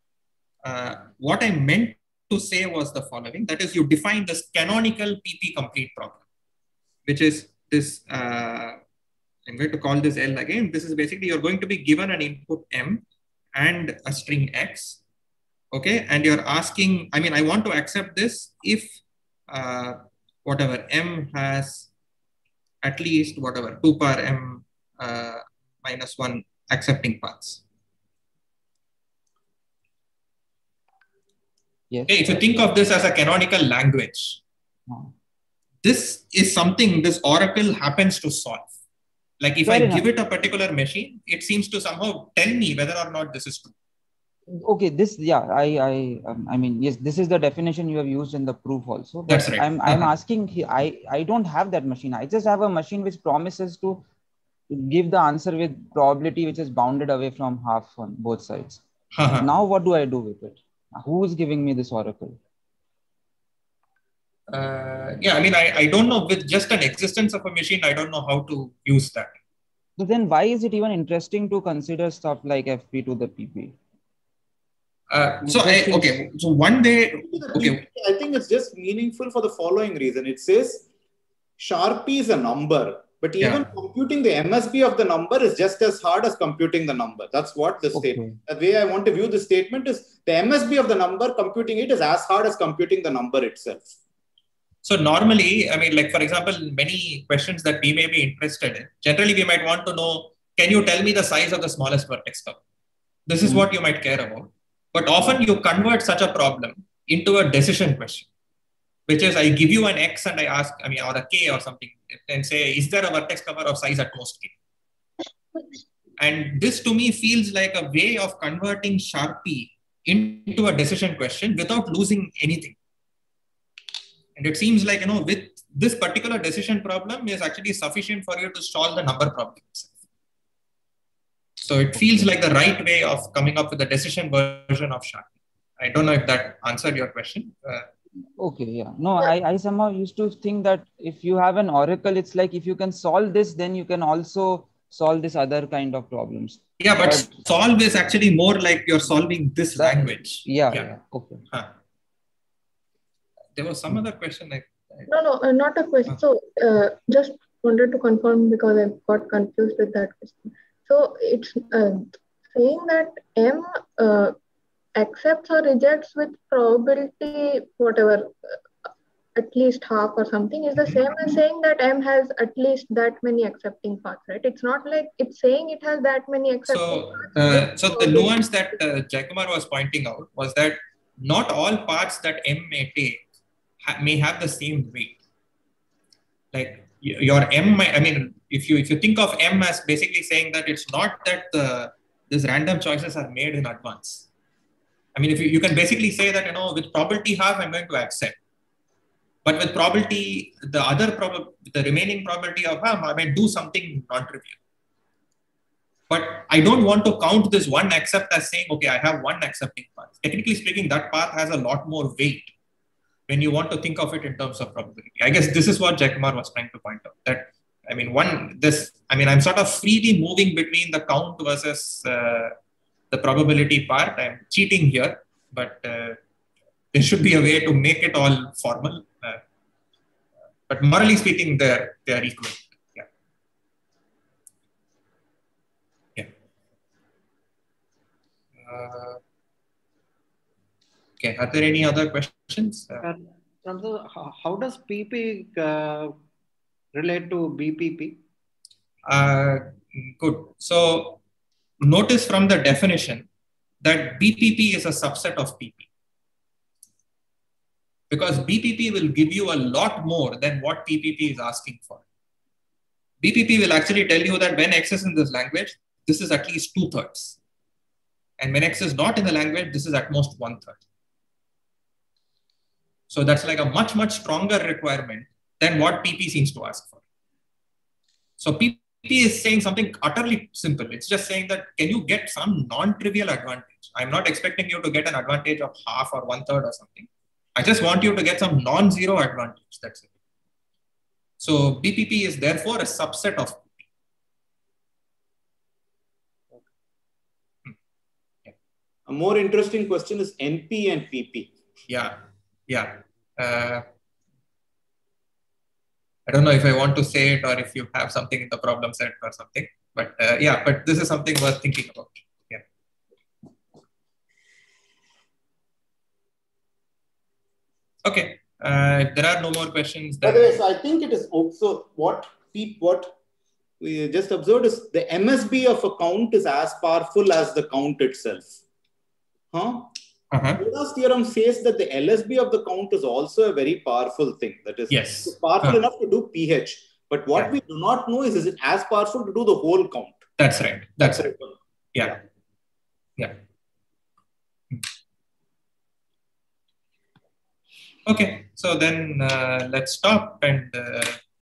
uh, what I meant to say was the following, that is, you define this canonical P P complete problem, which is this, uh, I'm going to call this L again. This is basically, you're going to be given an input M and a string X. Okay. And you're asking, I mean, I want to accept this if uh, whatever M has at least whatever two power M uh, minus one accepting paths. Yes. Okay. If you think of this as a canonical language, oh. this is something this oracle happens to solve. Like if Fair I enough. give it a particular machine, it seems to somehow tell me whether or not this is true. Okay, this, yeah, I, I, um, I mean, yes, this is the definition you have used in the proof also. But That's right. I'm, I'm Uh-huh. asking, I, I don't have that machine. I just have a machine which promises to give the answer with probability which is bounded away from half on both sides. Uh-huh. Now, what do I do with it? Who is giving me this oracle? Uh, yeah, I mean, I, I don't know, with just an existence of a machine, I don't know how to use that. So then why is it even interesting to consider stuff like F P to the P P? Uh, so, I, okay, so one day, okay. I think it's just meaningful for the following reason. It says Sharpie is a number, but even Yeah. computing the M S B of the number is just as hard as computing the number. That's what the Okay. statement. The way I want to view the statement is the M S B of the number, computing it is as hard as computing the number itself. So normally, I mean, like, for example, many questions that we may be interested in, generally we might want to know, can you tell me the size of the smallest vertex cover? This is Mm. what you might care about. But often you convert such a problem into a decision question, which is I give you an X and I ask, I mean, or a K or something, and say, is there a vertex cover of size at most K? And this to me feels like a way of converting Sharpie into a decision question without losing anything. And it seems like, you know, with this particular decision problem is actually sufficient for you to solve the number problem itself. So it feels like the right way of coming up with a decision version of Sharpie. I don't know if that answered your question. Uh, Okay, yeah. No, I, I somehow used to think that if you have an oracle, it's like if you can solve this, then you can also solve this other kind of problems. yeah, but, But- solve is actually more like you're solving this That- language. Yeah, yeah. Okay. Huh. There was some other question. Like, No, no, uh, not a question. So, uh, just wanted to confirm because I got confused with that question. So, it's uh, saying that M uh, accepts or rejects with probability, whatever, uh, at least half or something, is the same as saying that M has at least that many accepting paths, right? It's not like it's saying it has that many accepting so, paths. uh, so the nuance that uh, Jayakumar was pointing out was that not all paths that M may take ha- may have the same weight. Like your M, I mean, if you if you think of M as basically saying that it's not that the these random choices are made in advance. I mean, if you, you can basically say that, you know, with probability half, I'm going to accept. But with probability, the other prob the remaining probability of half, I may do something non-trivial. But I don't want to count this one accept as saying, okay, I have one accepting path. Technically speaking, that path has a lot more weight when you want to think of it in terms of probability. I guess this is what Jayakumar was trying to point out. That, I mean, one, this, I mean, I'm sort of freely moving between the count versus uh, the probability part. I'm cheating here, but uh, there should be a way to make it all formal. Uh, but morally speaking, they're, they're equal. Yeah. Yeah. Uh, okay. Are there any other questions? Uh, Uh, how, how does P P uh, relate to B P P? Uh, good. So notice from the definition that B P P is a subset of P P. Because B P P will give you a lot more than what P P P is asking for. B P P will actually tell you that when X is in this language, this is at least two thirds. And when X is not in the language, this is at most one third. So that's like a much, much stronger requirement than what P P seems to ask for. So P P is saying something utterly simple. It's just saying that, can you get some non-trivial advantage? I'm not expecting you to get an advantage of half or one third or something. I just want you to get some non-zero advantage. That's it. So B P P is therefore a subset of P P. Hmm. Yeah. A more interesting question is N P and P P. Yeah. Yeah. Uh, I don't know if I want to say it or if you have something in the problem set or something, but uh, yeah, but this is something worth thinking about. Yeah. Okay. Uh, if there are no more questions, By then... the way, so I think it is also what P, what we just observed is the M S B of a count is as powerful as the count itself. Huh? Uh-huh. Koda's theorem says that the L S B of the count is also a very powerful thing. That is Yes. powerful huh. enough to do P H. But what Yeah. we do not know is, is it as powerful to do the whole count? That's right. That's right. Yeah. Yeah. Okay. So then uh, let's stop and uh,